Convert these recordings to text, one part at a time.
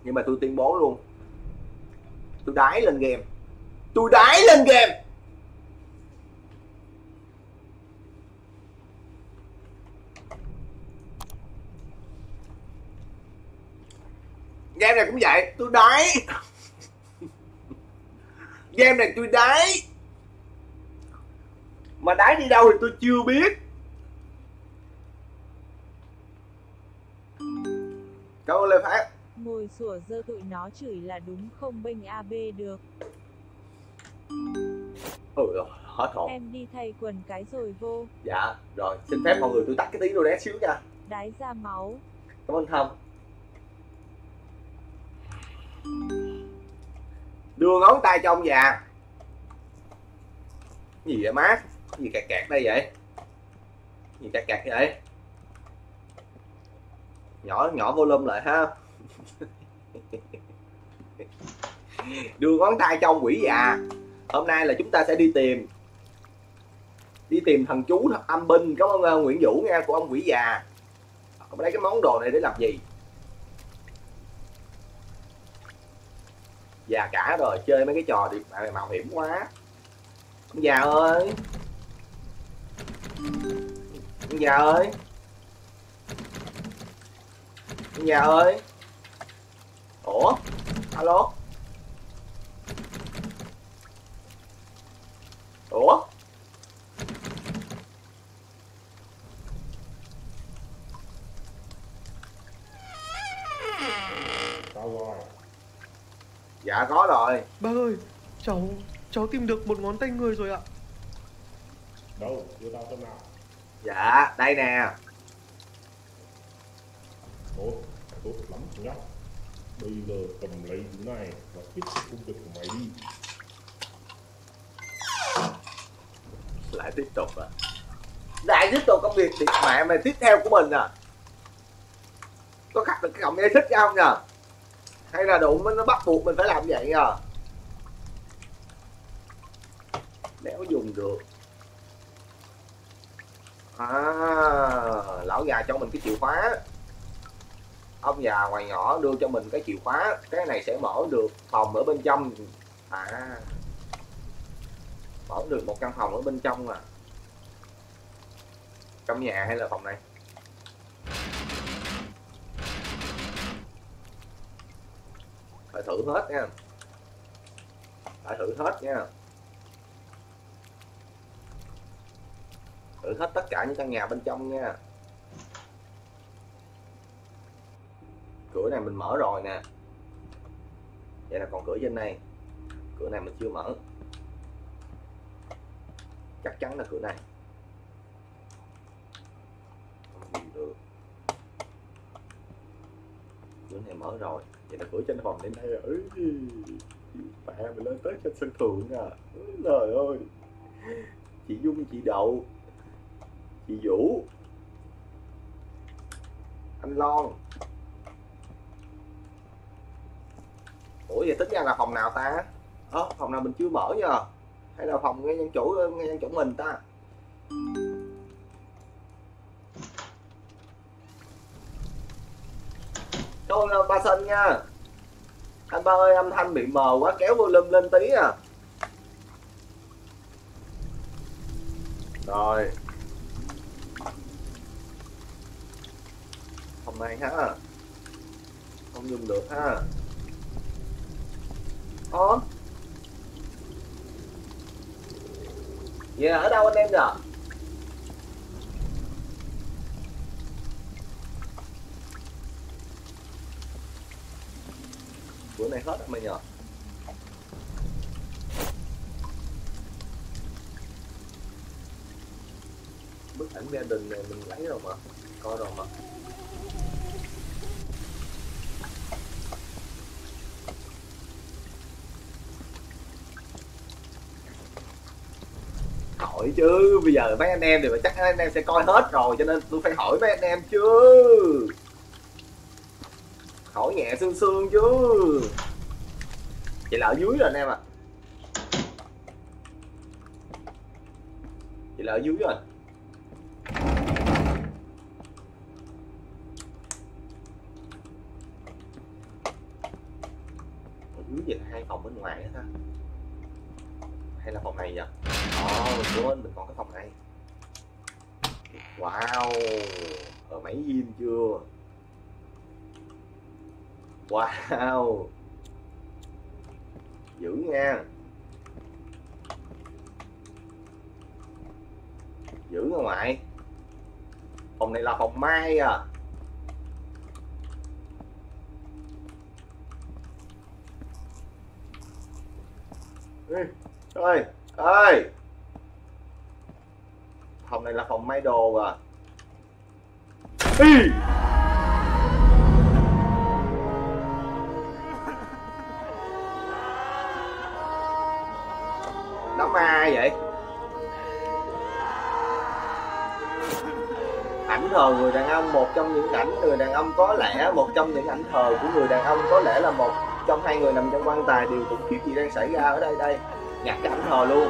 Nhưng mà tôi tuyên bố luôn, tôi đái lên game, tôi đái lên game. Game này cũng vậy, tôi đái. Game này tôi đái. Mà đái đi đâu thì tôi chưa biết. Cảm ơn Lê Phát. Ngồi sủa dơ tụi nó chửi là đúng không bênh AB được. Hết hồn. Em đi thay quần cái rồi vô. Dạ, rồi, xin phép mọi người tôi tắt cái tí đô đét xíu nha. Đái ra máu. Cảm ơn Thông. Đưa ngón tay cho ông già. Gì vậy má? Gì kẹt kẹt đây vậy? Gì kẹt kẹt vậy? Nhỏ volume lại ha. Đưa ngón tay cho ông quỷ già. Hôm nay là chúng ta sẽ đi tìm thần chú âm binh. Cảm ơn Nguyễn Vũ nha, của ông quỷ già. Ông lấy cái món đồ này để làm gì? Già cả rồi, chơi mấy cái trò đi mạo hiểm quá. Ông già ơi, ông già ơi, ông già ơi. Ủa, alo. Ủa, Sao rồi? dạ có rồi. Bác ơi, cháu tìm được một ngón tay người rồi ạ. Đâu, đưa tao xem nào. Dạ, đây nè. Tốt lắm nhá. Bây giờ cầm lấy thứ này và tiếp tục công việc của mày đi. Lại tiếp tục à? Lại tiếp tục công việc thì mẹ mày tiếp theo của mình à? Có khắc được cái cọng dây xích ra không nhờ? Hay là đụng nó bắt buộc mình phải làm vậy nhờ? Đéo dùng được. À, lão già cho mình cái chìa khóa. Ông già ngoài nhỏ đưa cho mình cái chìa khóa. Cái này sẽ mở được phòng ở bên trong. À, mở được một căn phòng ở bên trong à? Trong nhà hay là phòng này? Phải thử hết nha. Phải thử hết nha. Thử hết tất cả những căn nhà bên trong nha. Cửa này mình mở rồi nè. Vậy là còn cửa trên này. Cửa này mình chưa mở. Chắc chắn là cửa này. Không gì được. Cửa này mở rồi. Vậy là cửa trên phòng đến đây rồi. Mẹ mình lên tới trên sân thượng à. Trời ơi. Chị Dung, chị Đậu, chị Vũ, anh Lon. Ủa vậy tính ra là phòng nào ta? Phòng nào mình chưa mở nha? Hay là phòng ngay nhân chủ mình ta? Thôi ba Sinh nha. Anh Ba ơi, âm thanh bị mờ quá, kéo volume lên tí à. Rồi. Phòng này ha. Không dùng được ha. Vậy là ở đâu anh em nhờ? Bữa này hết mày nhờ. Bức ảnh gia đình này mình lấy rồi mà. Coi rồi mà. Hỏi chứ, bây giờ mấy anh em thì chắc anh em sẽ coi hết rồi, cho nên tôi phải hỏi mấy anh em chứ. Hỏi nhẹ sương sương chứ. Vậy là ở dưới rồi anh em ạ. Vậy là ở dưới rồi. dưới vậy là 2 phòng bên ngoài hết ha, hay là phòng này vậy? Quên, mình còn cái phòng này. Wow, ở máy in chưa? Wow, dữ nha, dữ nha ngoại. Phòng này là phòng Mai à. Ơi ơi, phòng này là phòng may đồ à. Đám ma vậy? Ảnh thờ người đàn ông, một trong những ảnh người đàn ông có lẽ, một trong những ảnh thờ của người đàn ông có lẽ là một trong 2 người nằm trong quan tài. Điều khủng khiếp gì đang xảy ra ở đây đây? Nhặt cái ảnh thờ luôn.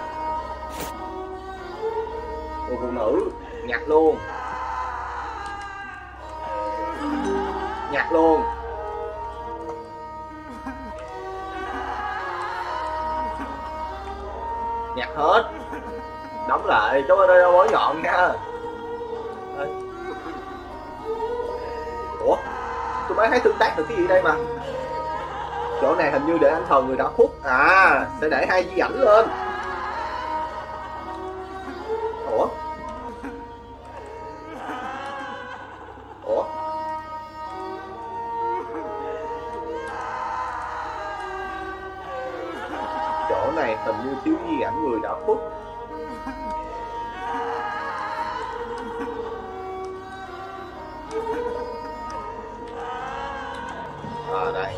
Người phụ nữ nhặt luôn, nhặt luôn. Nhặt hết, đóng lại, chú ở đây đâu mối nhọn nha. Ủa, tôi mới thấy tương tác được cái gì đây mà. Chỗ này hình như để anh thờ người đã khuất à, sẽ để 2 di ảnh lên. Ủa, ủa, chỗ này hình như thiếu di ảnh người đã khuất. Đây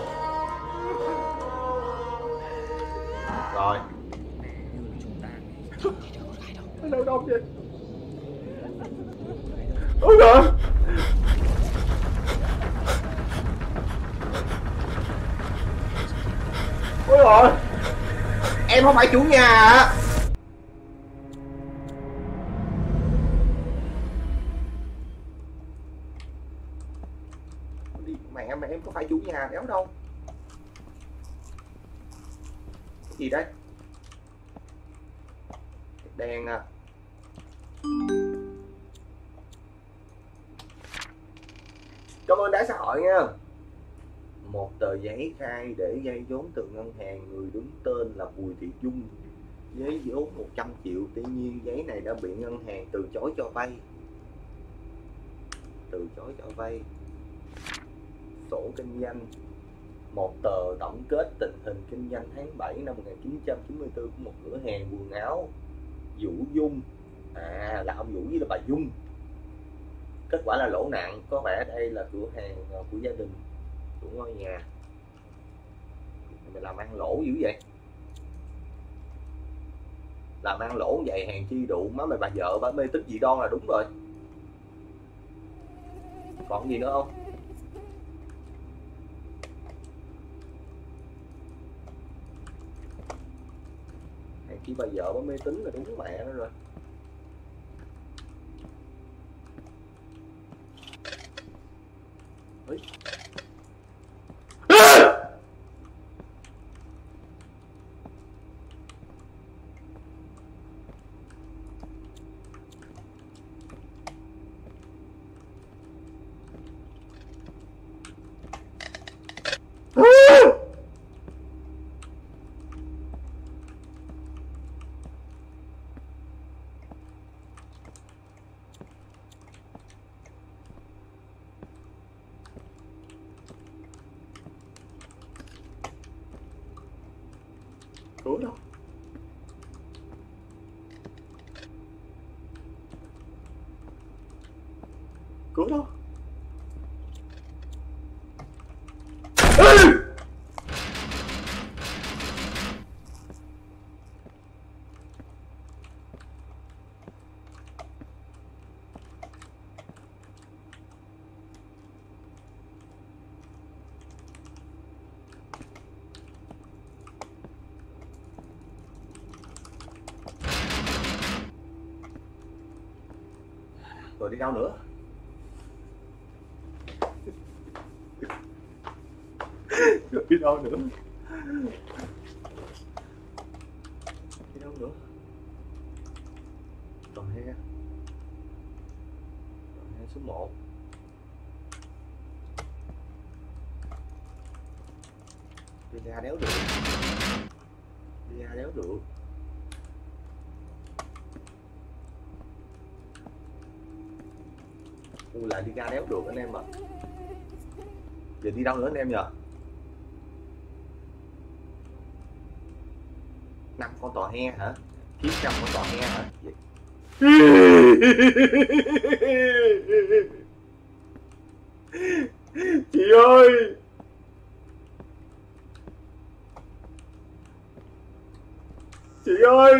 rồi. Ở đâu đông vậy? Ôi trời, ôi trời, em không phải chủ nhà à? Mẹ mà em có phải chủ nhà đéo đâu. Cái gì đấy? Đèn à. Cảm ơn đá xã hội nha. Một tờ giấy khai để vay vốn từ ngân hàng, người đứng tên là Bùi Thị Dung, giấy vốn 100 triệu. Tuy nhiên giấy này đã bị ngân hàng từ chối cho vay. Từ chối cho vay. Sổ kinh doanh, một tờ tổng kết tình hình kinh doanh tháng 7 năm 1994 của một cửa hàng quần áo Vũ Dung. À, là ông Vũ với là bà Dung. Kết quả là lỗ nặng, có vẻ đây là cửa hàng của gia đình, của ngôi nhà. Mày làm ăn lỗ dữ vậy? Làm ăn lỗ vậy hàng chi đủ. Má mày bà vợ bà mê tín dị đoan là đúng rồi. Còn gì nữa không? Hàng chi bà vợ bà mê tín là đúng mẹ nó rồi. Ê. Cửa đâu? Cửa đâu? Rồi đi đâu nữa? Rồi đi đâu nữa? Đi đâu nữa? Tòa he. Tòa he số 1. Đi ra đéo được. Đi ra đéo được. Lại đi ra đéo được anh em ạ. Giờ đi đâu nữa anh em nhờ? 5 con tòa he hả? Kiếm 5 con tòa he hả? Chị ơi! Chị ơi!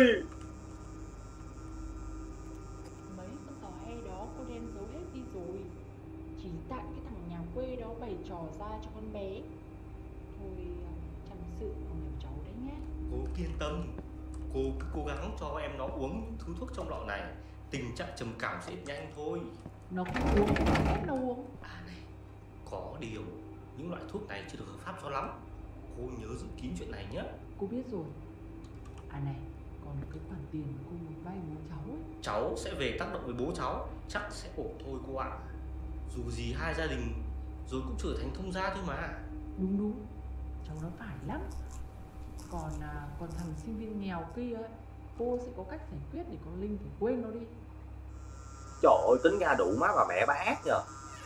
Mấy con tò he đó cô đem giấu hết đi rồi. Chỉ tại cái thằng nhà quê đó bày trò ra cho con bé. Thôi chăm sự con người cháu đấy nhé. Cô yên tâm, cô cứ cố gắng cho em nó uống những thứ thuốc trong lọ này, tình trạng trầm cảm sẽ nhanh thôi. Nó không uống, ép nó uống. À này, có điều những loại thuốc này chưa được hợp pháp cho lắm. Cô nhớ giữ kín chuyện này nhé. Cô biết rồi. À này, còn cái khoản tiền cô muốn vay bố cháu ấy. Cháu sẽ về tác động với bố cháu, chắc sẽ ổn thôi cô ạ. Dù gì hai gia đình rồi cũng trở thành thông gia thôi mà. Đúng đúng, cháu nó phải lắm. Còn thằng sinh viên nghèo kia ấy, cô sẽ có cách giải quyết để con Linh phải quên nó đi. Trời ơi, tính ra đủ má bà mẹ bà ác nhờ.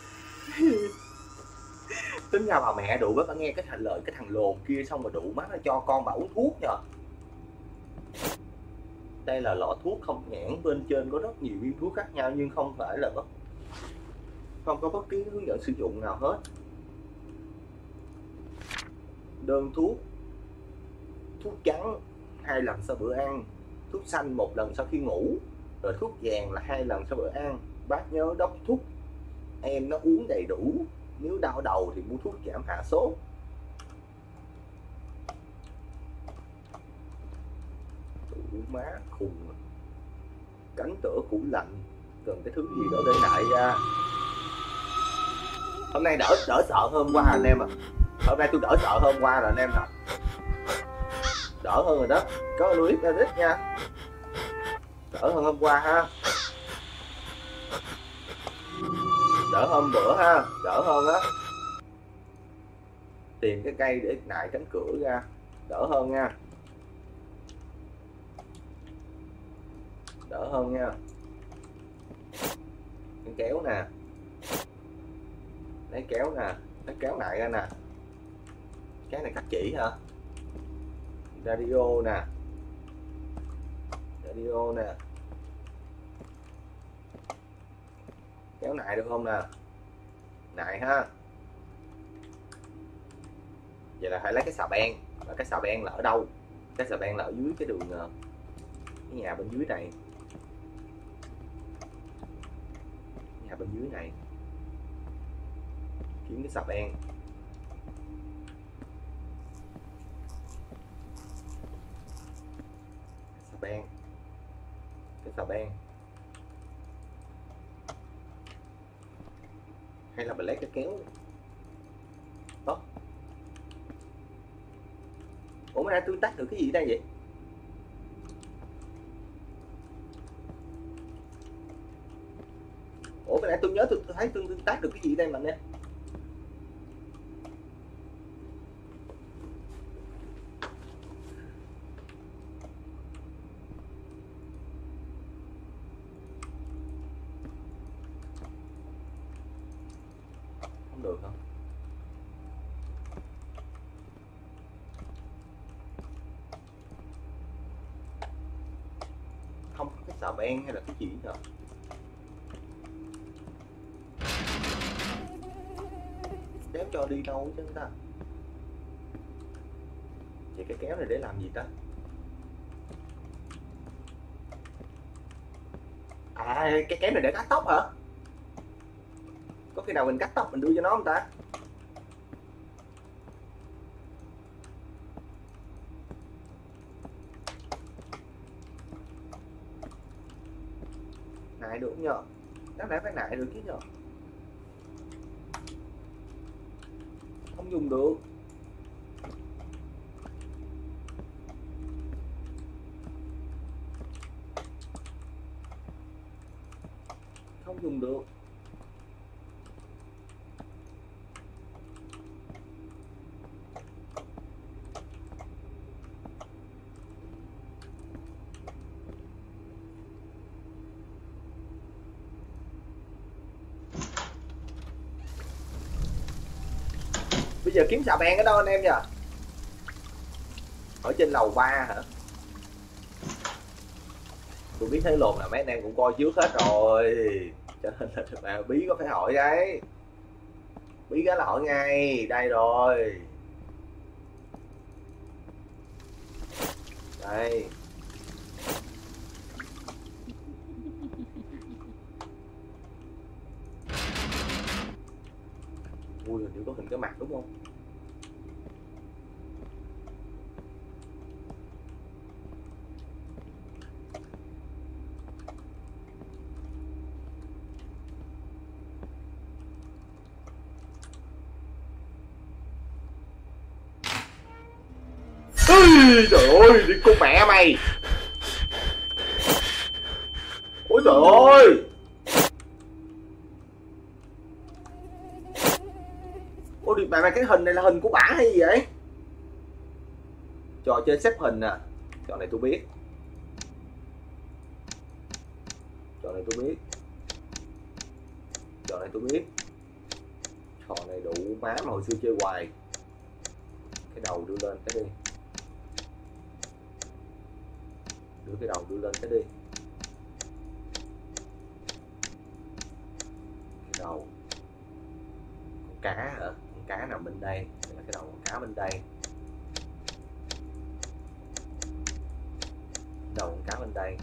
Tính ra bà mẹ đủ bà nghe cái lời cái thằng lồn kia xong rồi đủ má nó cho con bà uống thuốc nhờ. Đây là lọ thuốc không nhãn, bên trên có rất nhiều viên thuốc khác nhau nhưng không phải là không có bất kỳ hướng dẫn sử dụng nào hết. Đơn thuốc: thuốc trắng 2 lần sau bữa ăn, thuốc xanh 1 lần sau khi ngủ, rồi thuốc vàng là 2 lần sau bữa ăn. Bác nhớ đốc thuốc em nó uống đầy đủ, nếu đau đầu thì mua thuốc giảm hạ sốt. Đủ má khùng, cánh cửa cũ lạnh, cần cái thứ gì đó để hại ra. Hôm nay đỡ sợ hôm qua anh em ạ. Hôm nay tôi đỡ sợ hôm qua rồi anh em ạ. Đỡ hơn rồi đó, có Louis Edit nha. Đỡ hơn hôm qua ha. Đỡ hôm bữa ha, đỡ hơn á. Tìm cái cây để nại cánh cửa ra, đỡ hơn nha. Đỡ hơn nha. Cái kéo nè. Lấy kéo nè, lấy kéo nại ra nè. Cái này cắt chỉ hả? Radio nè. Radio nè. Kéo nại được không nè? Nại ha. Vậy là phải lấy cái xà beng. Và cái xà beng là ở đâu? Cái xà beng là ở dưới cái đường cái nhà bên dưới này. Nhà bên dưới này. Kiếm cái xà beng. Xà beng. Cái xà beng. Hay là mình lấy cái kéo đó. Ủa mới ra tương tác được cái gì đây vậy? Ủa mới nãy tôi nhớ tôi thấy tương tác được cái gì đây mà nè. Không được hả? Không có cái xà beng hay là cái gì hả? Kéo cho đi đâu chứ ta? Vậy cái kéo này để làm gì ta? À, cái kéo này để cắt tóc hả? Có khi nào mình cắt tóc mình đưa cho nó không ta? Nại được nhờ? Đáng lẽ phải nại được chứ nhờ? Không dùng được. Không dùng được. Bây giờ kiếm xà beng ở đâu anh em nhỉ? Ở trên lầu 3 hả? Tôi biết thế luôn là mấy anh em cũng coi trước hết rồi, cho nên là Bí có phải hỏi đấy. Bí cái là hỏi ngay. Đây rồi. Đây. Ui, hình như có hình cái mặt đúng không? Trời ơi, đi con mẹ mày. Ôi trời ơi. Ôi đi mẹ, cái hình này là hình của bả hay gì vậy? Trò chơi xếp hình à? Trò này tôi biết. Trò này tôi biết. Trò này tôi biết. Trò này đủ má mà hồi xưa chơi hoài. Cái đầu đưa lên cái đi. Đưa cái đầu đưa lên cái đi. Cái đầu con cá hả? Con cá nằm bên đây. Đây là cái đầu con cá bên đây. Đầu con cá bên đây.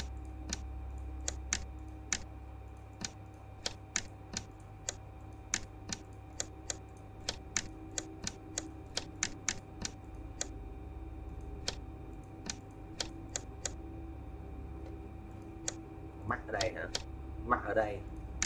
Mắt ở đây hả? Mắt ở đây.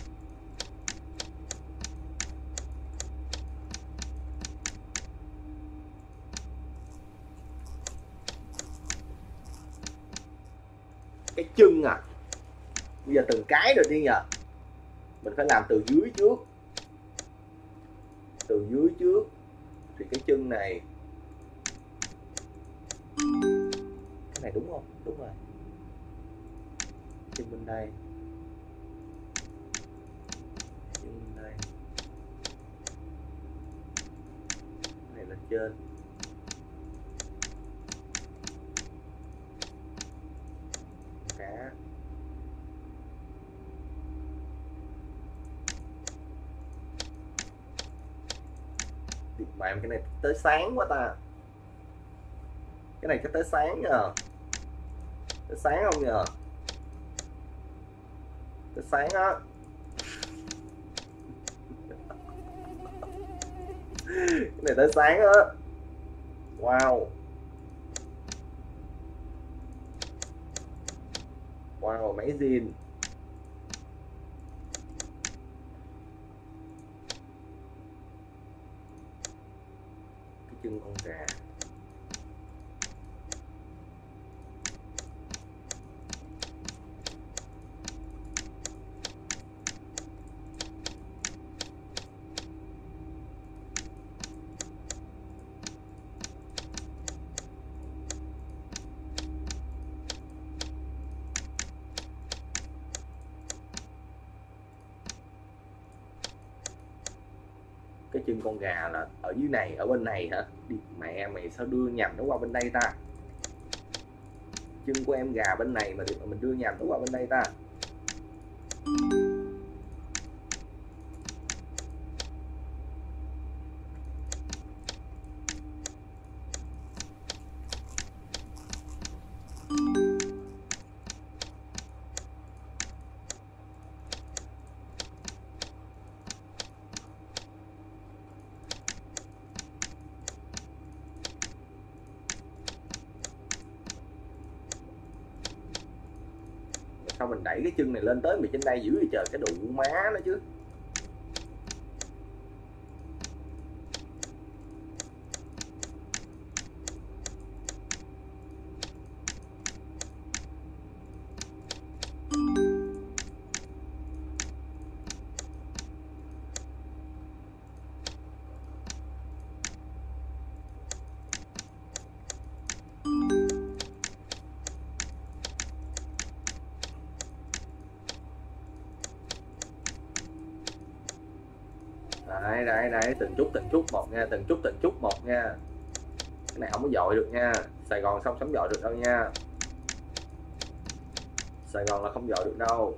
Cái chân à? Bây giờ từng cái rồi đi nhờ. Mình phải làm từ dưới trước. Từ dưới trước. Thì cái chân này. Cái này đúng không? Đúng rồi. Chân bên đây. Chân bên đây. Cái này lên trên. Cá. Mà em cái này tới sáng quá ta. Cái này chắc tới sáng nhờ. Tới sáng không nhờ? Tới sáng á. Cái này tới sáng á. Wow. Wow, máy zin. Cái chân con gà. Cái chân con gà là ở dưới này, ở bên này hả? Đi mẹ mày, sao đưa nhầm nó qua bên đây ta? Chân của em gà bên này mà mình đưa nhầm nó qua bên đây ta? Sao mình đẩy cái chân này lên tới trên đây dữ vậy trời, cái đụng má nó chứ. Đây từng chút một nha, từng chút một nha. Cái này không có dội được nha. Sài Gòn không dội được đâu nha. Sài Gòn là không dội được đâu.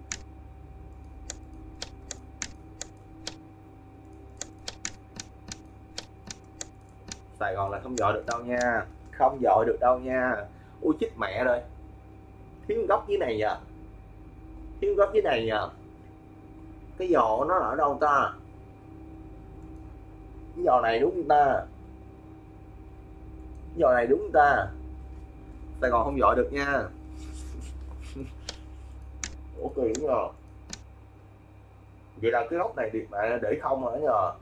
Sài Gòn là không dội được đâu nha. Không dội được đâu nha. Ui chết mẹ rồi. Thiếu góc dưới này nhờ. Thiếu góc dưới này nhờ. Cái giò nó ở đâu ta? Cái giò này đúng không ta? Cái giò này đúng không ta? Sài Gòn không dội được nha. Ủa kỳ nhờ. Vậy là cái góc này điệt mẹ để không rồi nhờ.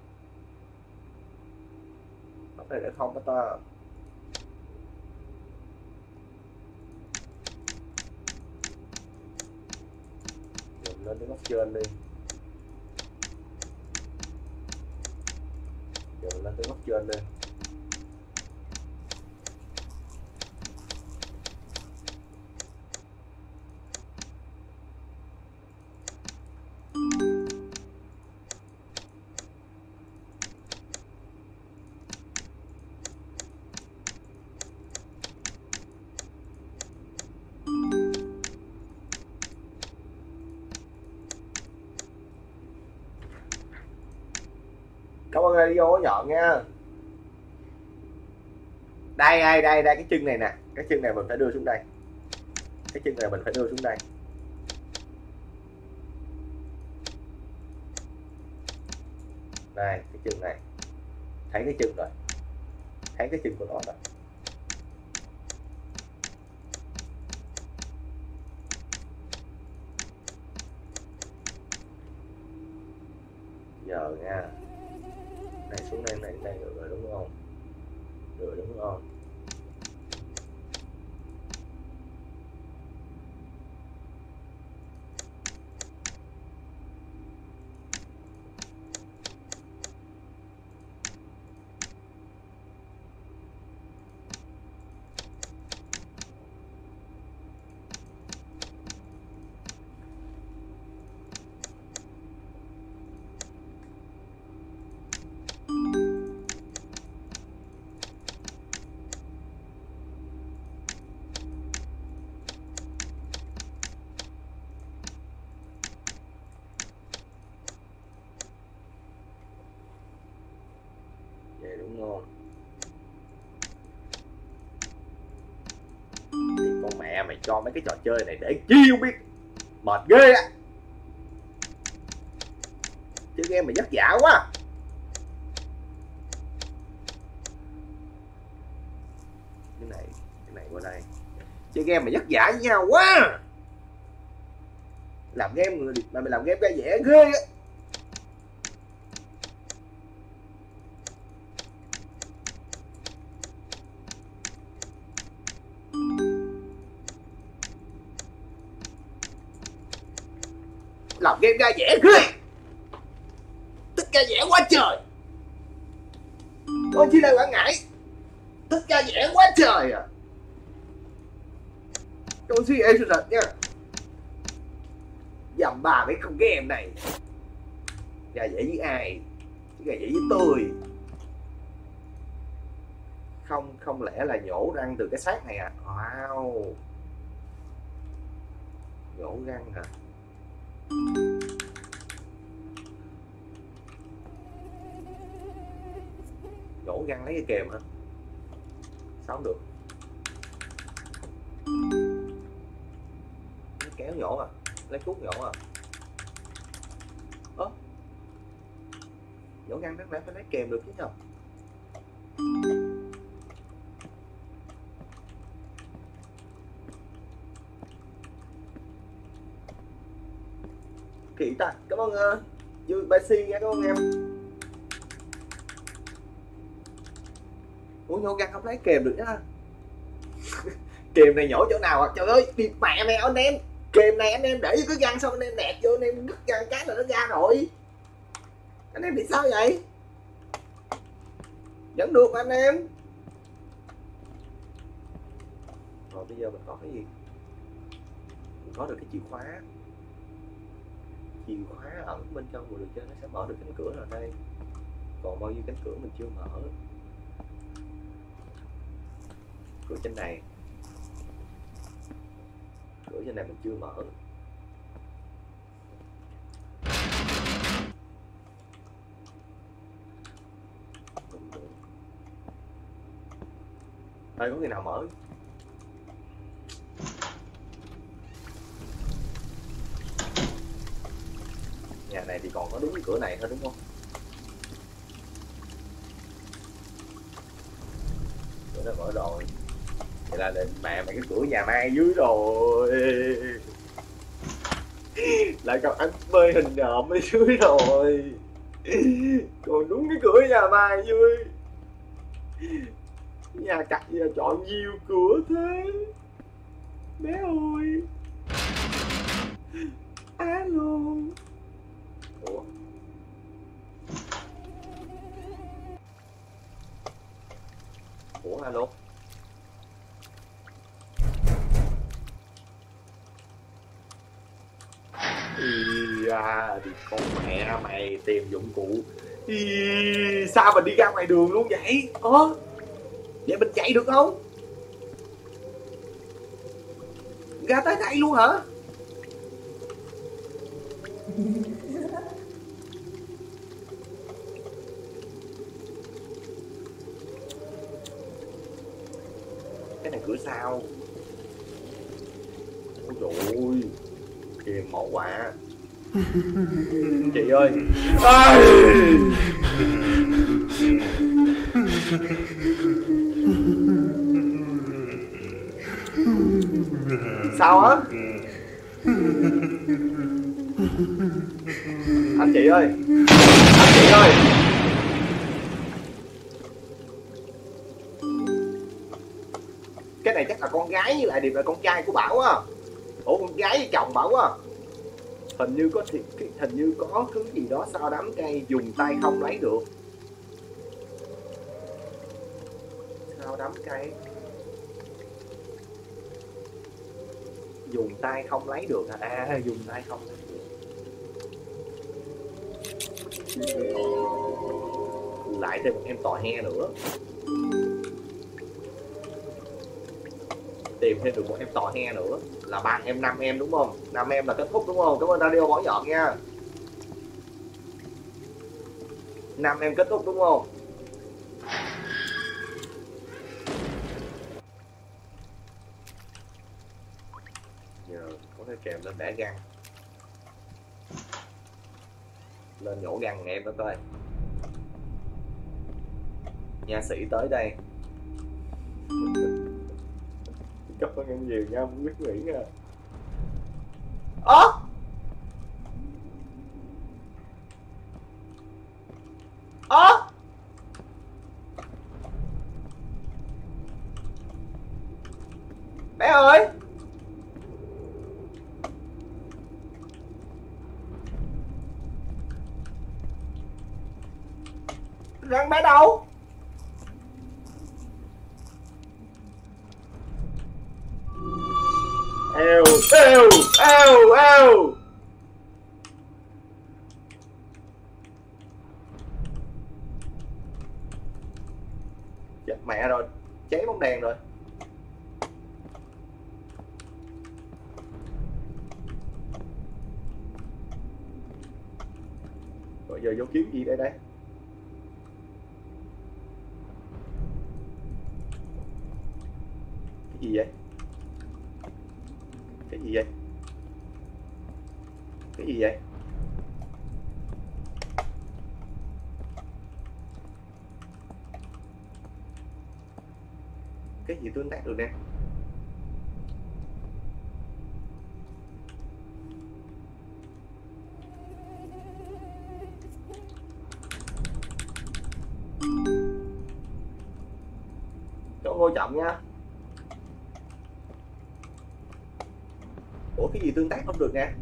Góc này để không đó ta. Dùng lên cái góc trên đi. Dùng lên cái góc trên đi. Cảm ơn radio nhọn nha. Đây cái chân này nè, cái chân này mình phải đưa xuống đây. Cái chân này mình phải đưa xuống đây. Đây, cái chân này. Thấy cái chân rồi. Thấy cái chân của nó rồi. Giờ nha. Này xuống đây, này được rồi đúng không? Được đúng không? Vậy đúng không? Thì con mẹ mày cho mấy cái trò chơi này để chi không biết. Mệt ghê á. Chứ game mày vất vả quá. Cái này qua đây. Chơi game mày vất vả với nhau quá. Làm game mà mày làm game ra dễ ghê á. Làm game ra dễ ghê. Thích ra dễ quá trời. Con chỉ là bạn ngại. Thích ra dễ quá trời à. Con suy ê sự thật nha. Dầm bà mấy con game này. Ra dễ với ai? Ra dễ với tôi. Không lẽ là nhổ răng từ cái xác này à? Wow. Nhổ răng hả? Nhổ răng lấy cái kềm hả? Sao không được? Lấy kéo nhổ à? Lấy cuốc nhổ à? Ơ? Nhổ răng đáng lẽ phải lấy kềm được chứ nhờ? Kỳ ta, cảm ơn Dư Basi nha, cảm ơn em. Ủa nhổ răng không lấy kềm được á. Kềm này nhổ chỗ nào à? Trời ơi, đi mẹ mày anh em. Kềm này anh em để vô cái răng xong anh em nẹt vô, anh em đứt răng cái là nó ra rồi. Anh em bị sao vậy? Vẫn được mà anh em. Rồi bây giờ mình có cái gì? Mình có được cái chìa khóa. Chìa khóa ẩn bên trong của đường chơi nó sẽ mở được cánh cửa nào đây. Còn bao nhiêu cánh cửa mình chưa mở. Cửa trên này. Cửa trên này mình chưa mở. Ê, có khi nào mở. Nhà này thì còn có đúng cửa này thôi đúng không? Cửa đã mở rồi. Vậy là định mẹ mày cái cửa nhà ma dưới rồi. Lại còn ăn bơi hình nhộm ở dưới rồi. Còn đúng cái cửa nhà ma dưới. Nhà cặt giờ chọn nhiều cửa thế. Bé ơi. Alo. Ủa? Ủa alo? Thì con mẹ mày tìm dụng cụ. Sao mình đi ra ngoài đường luôn vậy? Vậy mình chạy được không? Ra tới đây luôn hả? Cái này cửa sau. Ôi trời ơi. Kìa mẫu quả. Chị ơi. Sao á? Anh chị ơi. Anh chị ơi. Cái này chắc là con gái với lại Điệp là con trai của Bảo á. Ủa con gái với chồng Bảo á. Hình như có thứ gì đó sau đám cây dùng tay không lấy được. Sau đám cây dùng tay không lấy được à? Dùng tay không lấy được. Lại thêm một em tò he nữa. Tìm thêm được một em tò he nữa. Là 3 em 5 em đúng không? 5 em là kết thúc đúng không? Cảm ơn radio bỏ nhọn nha. 5 em kết thúc đúng không? Giờ có thể kèm lên bẻ găng. Lên nhổ găng em đó coi. Nha sĩ tới đây. Cảm ơn em nhiều nha, không biết nghĩ nha. Bé ơi. Răng bé đâu? Eo, eo, eo, eo. Chết mẹ rồi, cháy bóng đèn rồi. Rồi giờ vô kiếm gì đây đây? Cái gì vậy? Cái gì vậy? Cái gì vậy? Cái gì tương tác được nè? Cho ngôi trọng nha. Ủa cái gì tương tác không được nè?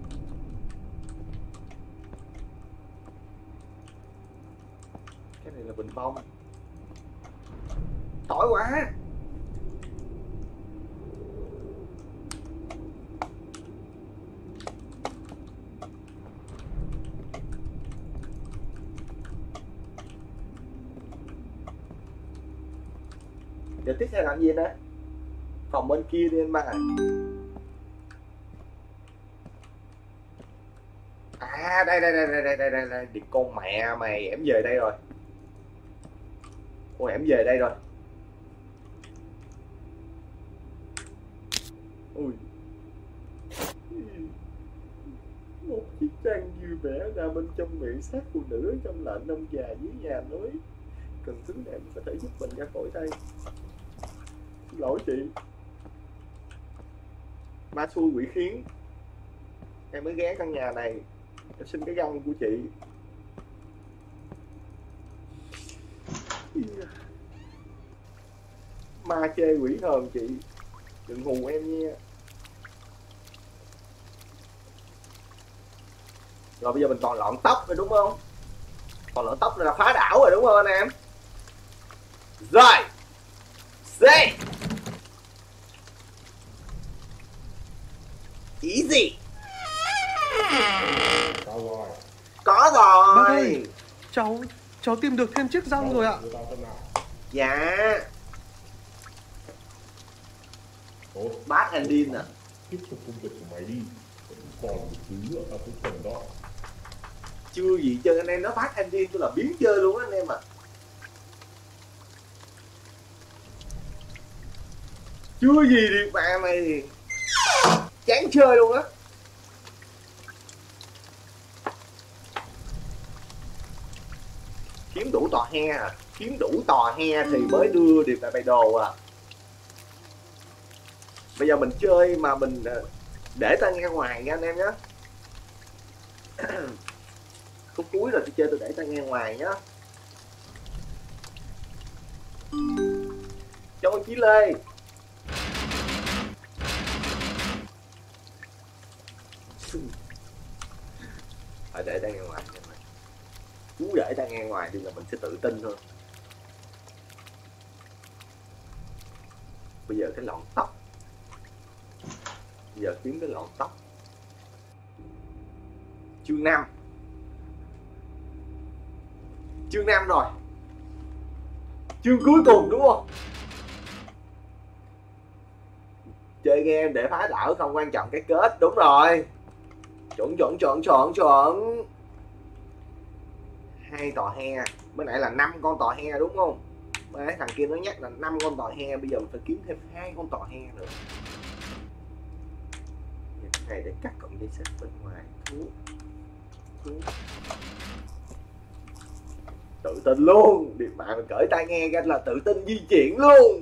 Cái này là bình phong. Tỏi quá. Giờ tiếp theo làm gì đó? Phòng bên kia đi anh ba. À đây. Đi con mẹ mày, em về đây rồi. Ôi em về đây rồi. Ui. Một chiếc răng vui vẻ ra bên trong miệng xác phụ nữ trong lệnh ông già dưới nhà nói cần thứ này có thể giúp mình ra khỏi đây. Xin lỗi chị. Ma xui quỷ khiến em mới ghé căn nhà này. Em xin cái răng của chị. Ma chê quỷ hờn chị, đừng hù em nha. Rồi bây giờ mình còn lọn tóc rồi đúng không? Còn lọn tóc là phá đảo rồi đúng không anh em? Rồi Say Easy. Sao rồi? Có Bác rồi. ơi, cháu tìm được thêm chiếc răng rồi ạ. Đưa tao xem nào. Dạ. Tốt. Bad ending à? Tiếp tục công việc của mày đi. Vẫn còn một thứ nữa ở cái phần đó. Chưa gì chơi anh em, nó bad ending tôi là biến chơi luôn á anh em à. Chưa gì đi mà mày thì chán chơi luôn á. Kiếm đủ tò he à? Kiếm đủ tò he thì mới đưa điệp lại bài đồ à. Bây giờ mình chơi mà mình để tai nghe ngoài nha anh em nhé. Khúc cuối rồi tôi chơi tôi để tai nghe ngoài nhá. Chào anh Chí Lê. Phải để tai nghe ngoài nha mày. Cứ để tai nghe ngoài thì là mình sẽ tự tin hơn. Bây giờ cái lọn tóc. Bây giờ kiếm cái lọn tóc. Chương 5. Chương 5 rồi. Chương cuối cùng đúng không? Chơi game để phá đảo không quan trọng cái kết. Đúng rồi. Chuẩn. 2 tò he. Mới nãy là 5 con tò he đúng không? Mới nãy thằng kia nó nhắc là 5 con tò he. Bây giờ mình phải kiếm thêm 2 con tò he nữa. Cái này để cắt cọng dây xích bên ngoài. Tự tin luôn. Điện thoại mình cởi tai nghe ra là tự tin di chuyển luôn.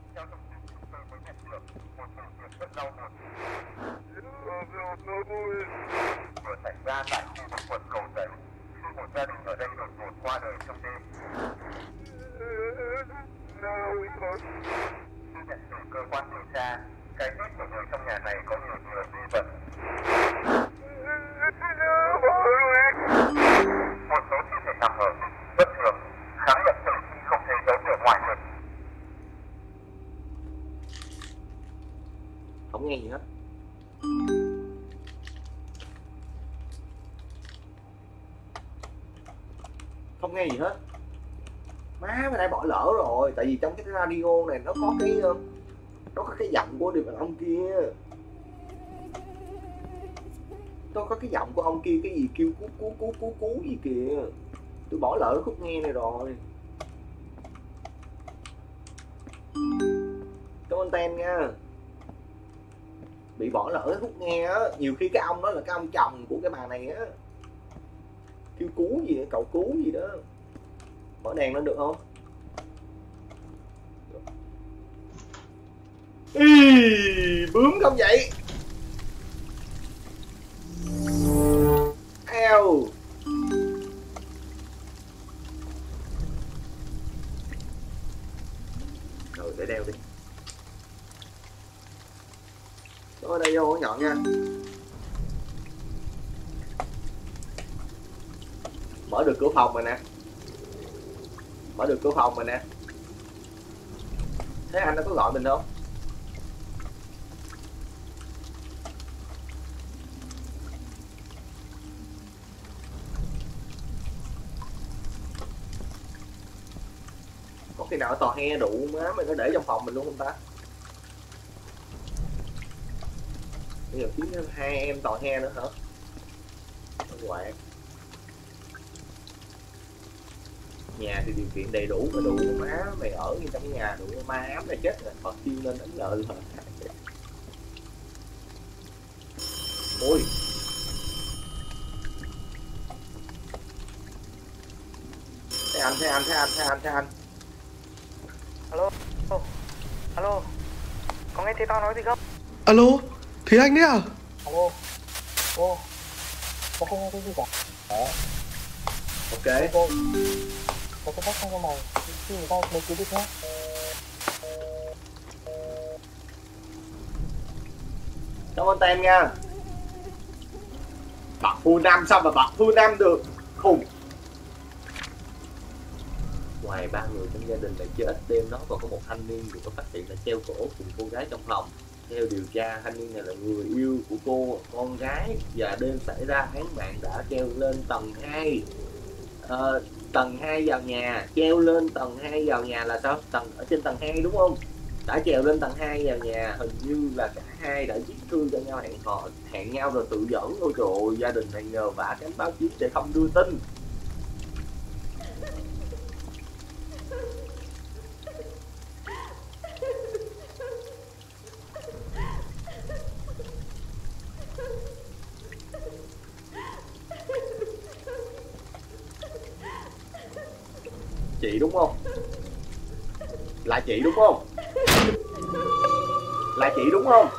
Vừa xảy ra tại khu vực quận Cầu Giấy khi một gia đình ở đây đột ngột qua đời trong đêm. Khi nhận từ cơ quan điều tra, cái chết của người trong nhà này có nhiều người nghi vấn. Một số thi thể nằm ở bất thường, khám nghiệm tử thi không thấy dấu hiệu ngoại lực. Không nghe gì hết. Không nghe gì hết. Má mày đã bỏ lỡ rồi. Tại vì trong cái radio này nó có cái giọng của người đàn ông kia. Nó có cái giọng của ông kia cái gì kêu cú gì kìa. Tôi bỏ lỡ khúc nghe này rồi. Cảm ơn Ten nha. Bị bỏ lỡ khúc nghe á. Nhiều khi cái ông đó là cái ông chồng của cái bà này á. Kêu cú gì, cậu cú gì đó. Mở đèn lên được không? Ý, bướm không vậy? Eo. Rồi để đeo đi. Đó đây vô nhọn nha. Mở được cửa phòng rồi nè. Mở được cửa phòng rồi nè. Thế anh nó có gọi mình không? Có nào tò he đủ má mày nó để trong phòng mình luôn không ta? Bây giờ kiếm thêm 2 em tò he nữa hả? Quạt. Nhà thì điều kiện đầy đủ mà đủ má mày ở như trong nhà đủ ma ám này chết rồi, Phật tiên lên đánh lợi rồi. Ôi. Thấy anh. Alo. Alo. Có nghe thấy tao nói gì không? Alo, thế anh đấy à? Alo. Ô. Tao không nghe thấy gì cả. Ok. Cô. Tao có bắt xong cho mày. Khi người ta lấy cứu được nhá. Cảm ơn tem nha. Bật full 5 sao mà bật full 5 được? Khùng. Ngoài 3 người trong gia đình lại chết, đêm đó còn có một thanh niên được phát hiện là treo cổ cùng cô gái trong phòng. Theo điều tra, thanh niên này là người yêu của cô, con gái, và đêm xảy ra án mạng đã treo lên tầng 2. Tầng 2 vào nhà, treo lên tầng 2 vào nhà là sao? Ở trên tầng 2 đúng không? Đã trèo lên tầng 2 vào nhà, hình như là cả hai đã viết thư cho nhau hẹn nhau rồi tự dẫn. Ôi trời ơi, gia đình này nhờ vả cánh báo chí để không đưa tin. Chị đúng không? Là chị đúng không? Là chị đúng không?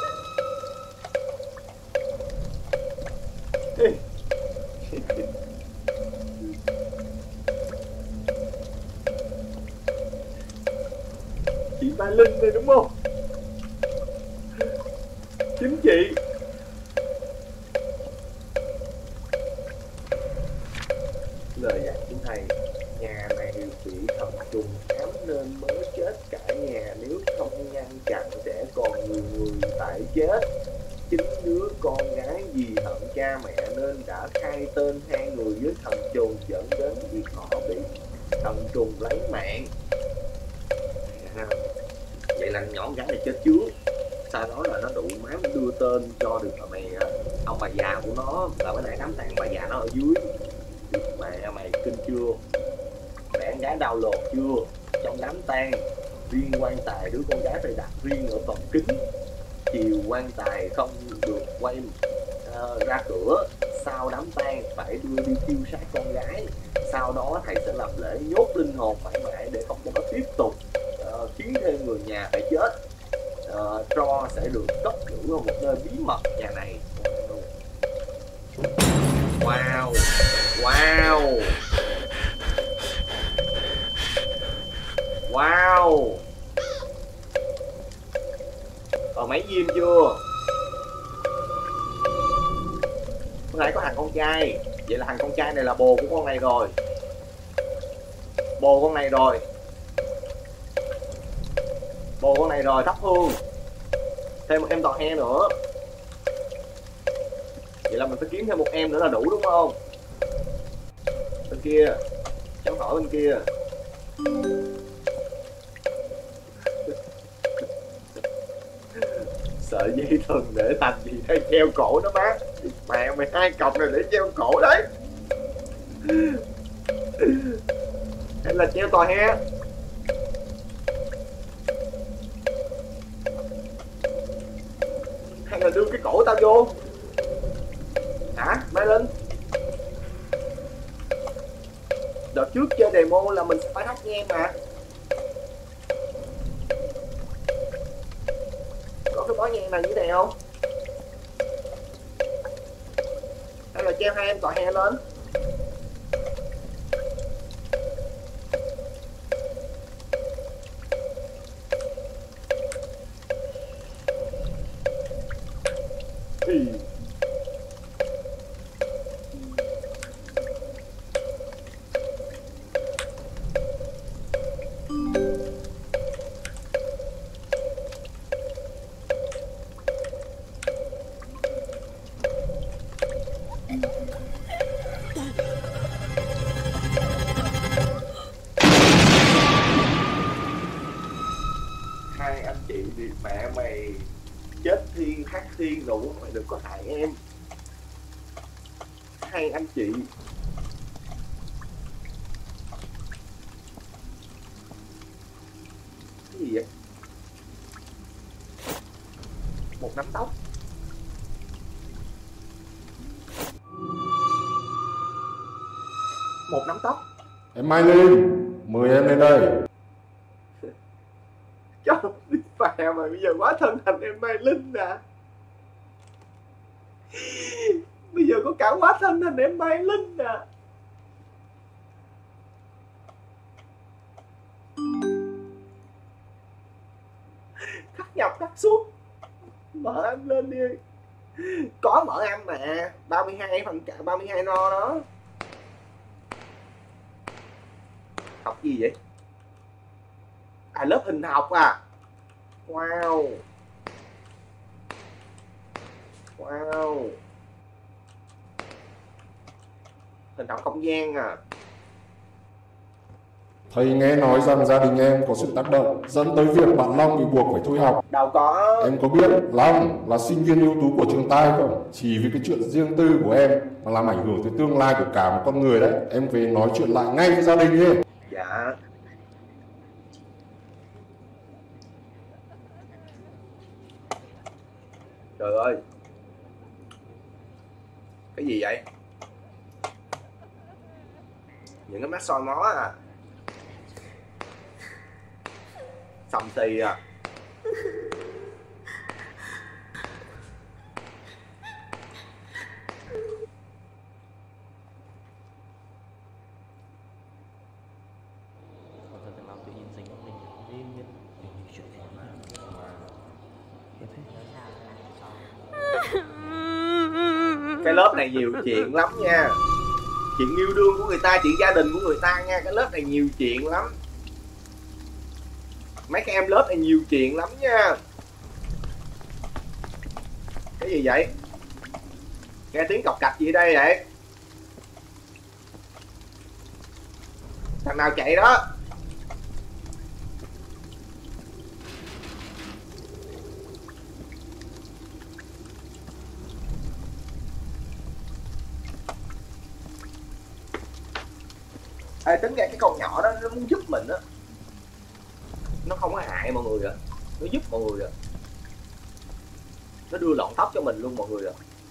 Chị Mai Linh này đúng không? Chính chị. Lời dạy của thầy, nhà này bị thần trùng ám nên mới chết cả nhà, nếu không ngăn chặn sẽ còn nhiều người phải chết. Chính đứa con gái vì hận cha mẹ nên đã khai tên hai người với thần trùng, dẫn đến việc họ bị thần trùng lấy mạng. Vậy là nhỏ gái này chết trước, sau đó là nó đủ má đưa tên cho được ông bà già của nó, là cái này đám tang bà già nó ở dưới. Mày kinh chưa? Mẹ con gái đau lột chưa? Trong đám tang, riêng quan tài đứa con gái phải đặt riêng ở phòng kính, chiều quan tài không được quay ra cửa. Sau đám tang phải đưa đi thiêu xác con gái, sau đó thầy sẽ làm lễ nhốt linh hồn mãi mãi để không cho nó tiếp tục khiến thêm người nhà phải chết. Tro sẽ được cất giữ ở một nơi bí mật nhà này. Wow. Wow. Wow. Còn mấy diêm chưa? Có thể có thằng con trai. Vậy là thằng con trai này là bồ của con này rồi. Bồ con này rồi. Bồ con này rồi, thắp hương. Thêm một em tò he nữa. Vậy là mình phải kiếm thêm một em nữa là đủ đúng không? Bên kia. Cháu hỏi bên kia. Sợi dây thừng để thành gì đây, treo cổ nó má. Mẹ mày 2 cọc này để treo cổ đấy. Hay là treo tòa he? Hay là đưa cái cổ tao vô? Hả? Mai Linh? Đợt trước chơi demo là mình phải thắp nhang mà. Có cái bó nhang nào như thế này không? Hay là treo 2 em tòa he lên? hai anh chị thì mẹ mày chết thiên hắc thiên đủ, mày đừng có hại em. Hai anh chị. Cái gì vậy? Một nắm tóc. Một nắm tóc. Em Mai Linh, mời em lên đây. Trời đi phà mà bây giờ quá thân thành em Mai Linh à. Bây giờ có cả quá thân thành em Mai Linh à. Cắt nhập cắt xuống. Mở em lên đi. Có mở em mà 32 phần cả 32 no đó. Học gì vậy? À lớp hình học à. Wow. Wow. Hình học không gian à. Thầy nghe nói rằng gia đình em có sự tác động dẫn tới việc bạn Long bị buộc phải thôi học. Đâu có. Em có biết Long là sinh viên ưu tú của trường Tai không? Chỉ vì cái chuyện riêng tư của em mà làm ảnh hưởng tới tương lai của cả một con người đấy. Em về nói chuyện lại ngay với gia đình đi. Dạ. Trời ơi. Cái gì vậy? Những cái mắt soi mó à. Xăm xì à. Cái lớp này nhiều chuyện lắm nha. Chuyện yêu đương của người ta, chuyện gia đình của người ta nha. Cái lớp này nhiều chuyện lắm. Mấy cái em lớp này nhiều chuyện lắm nha. Cái gì vậy? Nghe tiếng cọc cạch gì đây vậy? Thằng nào chạy đó? Ê, tính ra cái con nhỏ đó nó muốn giúp mình á. Nó không có hại mọi người à. Nó giúp mọi người à. Nó đưa lọn tóc cho mình luôn mọi người à.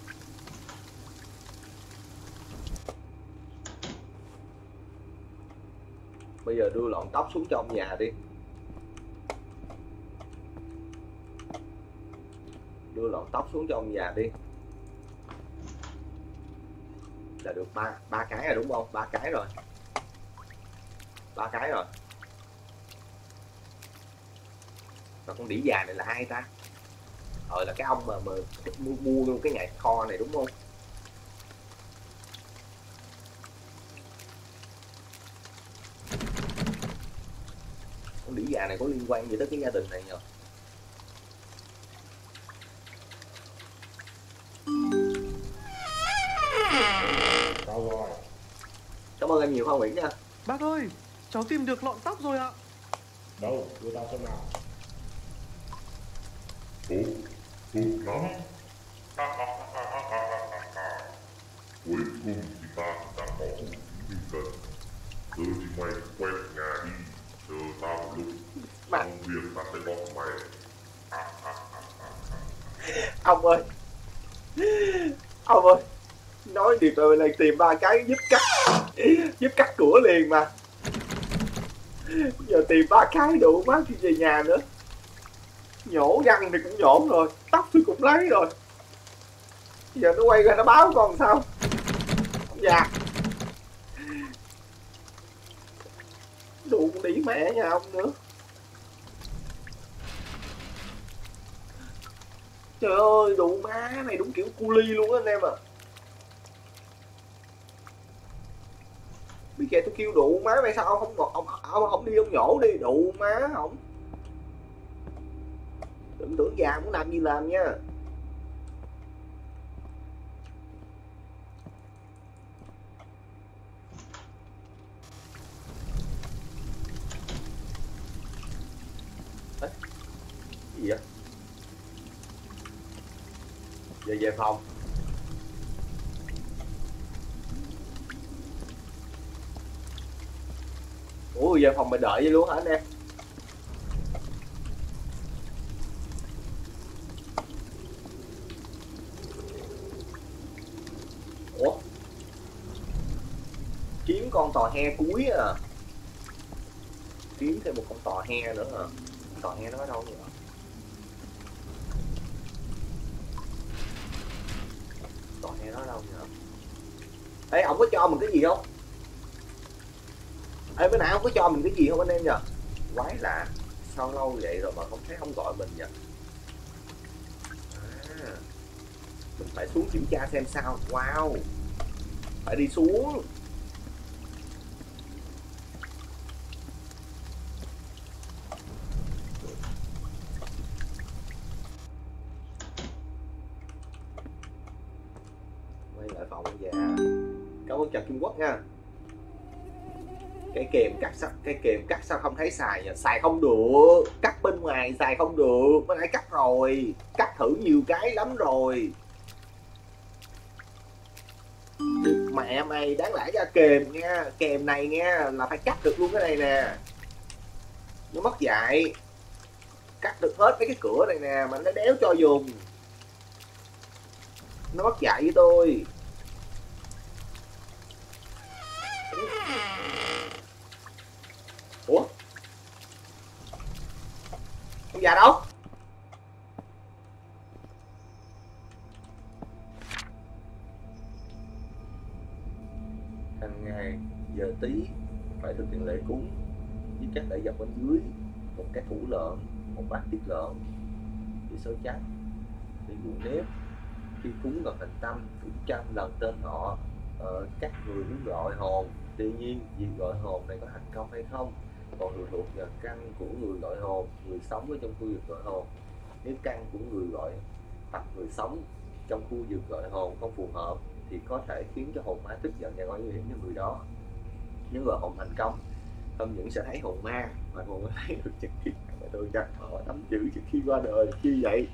Bây giờ đưa lọn tóc xuống trong nhà đi. Đưa lọn tóc xuống trong nhà đi. Là được ba cái rồi đúng không? 3 cái rồi. 3 cái rồi. Và con đĩ già này là ai ta? Là cái ông mà mua cái nhà kho này đúng không? Con đĩ già này có liên quan gì tới cái gia đình này nhờ? Sao rồi? Cảm ơn em nhiều Hoa Nguyễn nha. Bác ơi, cháu tìm được lọn tóc rồi ạ. Đâu, đưa tao xem nào. Tốt lắm. Cuối cùng thì ta đã có vũ khí mình cần. Giờ thì mày quay về nhà đi. Chờ tao một lúc. Xong việc ta sẽ bóp mày. Ông ơi. Ông ơi. Nói thì tôi lại tìm 3 cái giúp cắt cửa liền mà. Giờ tìm 3 cái đủ má khi về nhà nữa. Nhổ răng thì cũng nhổ rồi, tóc thì cũng lấy rồi. Giờ nó quay ra nó báo con sao? Dạ. Đủ con đĩ mẹ nhà ông nữa. Trời ơi, đủ má này đúng kiểu cu ly luôn á anh em à. Bây giờ tôi kêu đủ má mày sao ông không đi ông nhổ đi, đủ má không. Đừng tưởng già muốn làm gì làm nha. Cái gì vậy? Về phòng. Ủa về phòng mày đợi vậy luôn hả anh em? Ủa? Kiếm con tò he cuối à? Kiếm thêm một con tò he nữa hả? Tò he nó ở đâu vậy? Tò he nó ở đâu vậy? Ê, ông có cho mình cái gì không? Ê, bữa nãy ông có cho mình cái gì không anh em nhờ? Quái lạ, sao lâu vậy rồi mà không thấy ông gọi mình nhờ? À, mình phải xuống kiểm tra xem sao. Wow, phải đi xuống. Quay lại phòng anh già. Cảm ơn chào Trung Quốc nha. Cái kềm cắt sao không thấy xài nhỉ? Xài không được, cắt bên ngoài xài không được, mới nãy cắt rồi, cắt thử nhiều cái lắm rồi. Mẹ mày đáng lẽ ra kềm nha, kềm này nha là phải cắt được luôn cái này nè. Nó mất dạy, cắt được hết mấy cái cửa này nè mà nó đéo cho dùng. Nó mất dạy với tôi. Ủa? Ông già đâu? Hàng ngày giờ tí phải thực hiện lễ cúng với các đại vật bên dưới, một cái thủ lợn, một bát tiết lợn để sơ chắc, để buồn nếp. Khi cúng gần thành tâm, cũng 100 lần tên họ các người muốn gọi hồn. Tuy nhiên việc gọi hồn này có thành công hay không còn phụ thuộc vào căn của người gọi hồn, người sống ở trong khu vực gọi hồn. Nếu căn của người gọi hoặc người sống trong khu vực gọi hồn không phù hợp thì có thể khiến cho hồn ma tức giận và gây nguy hiểm cho người đó. Nếu gọi hồn thành công, không những sẽ thấy hồn ma mà còn thấy được trực tiếp mà tôi chắc họ tắm chữ trước khi qua đời. Như vậy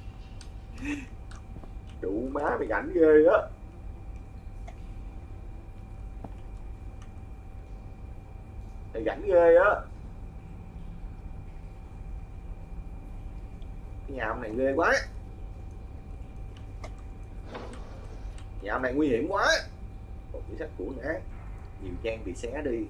đủ má mày rảnh ghê á. Mày rảnh ghê á. Cái nhà ông này ghê quá. Nhà ông này nguy hiểm quá. Một quyển sách của ngã, nhiều trang bị xé đi.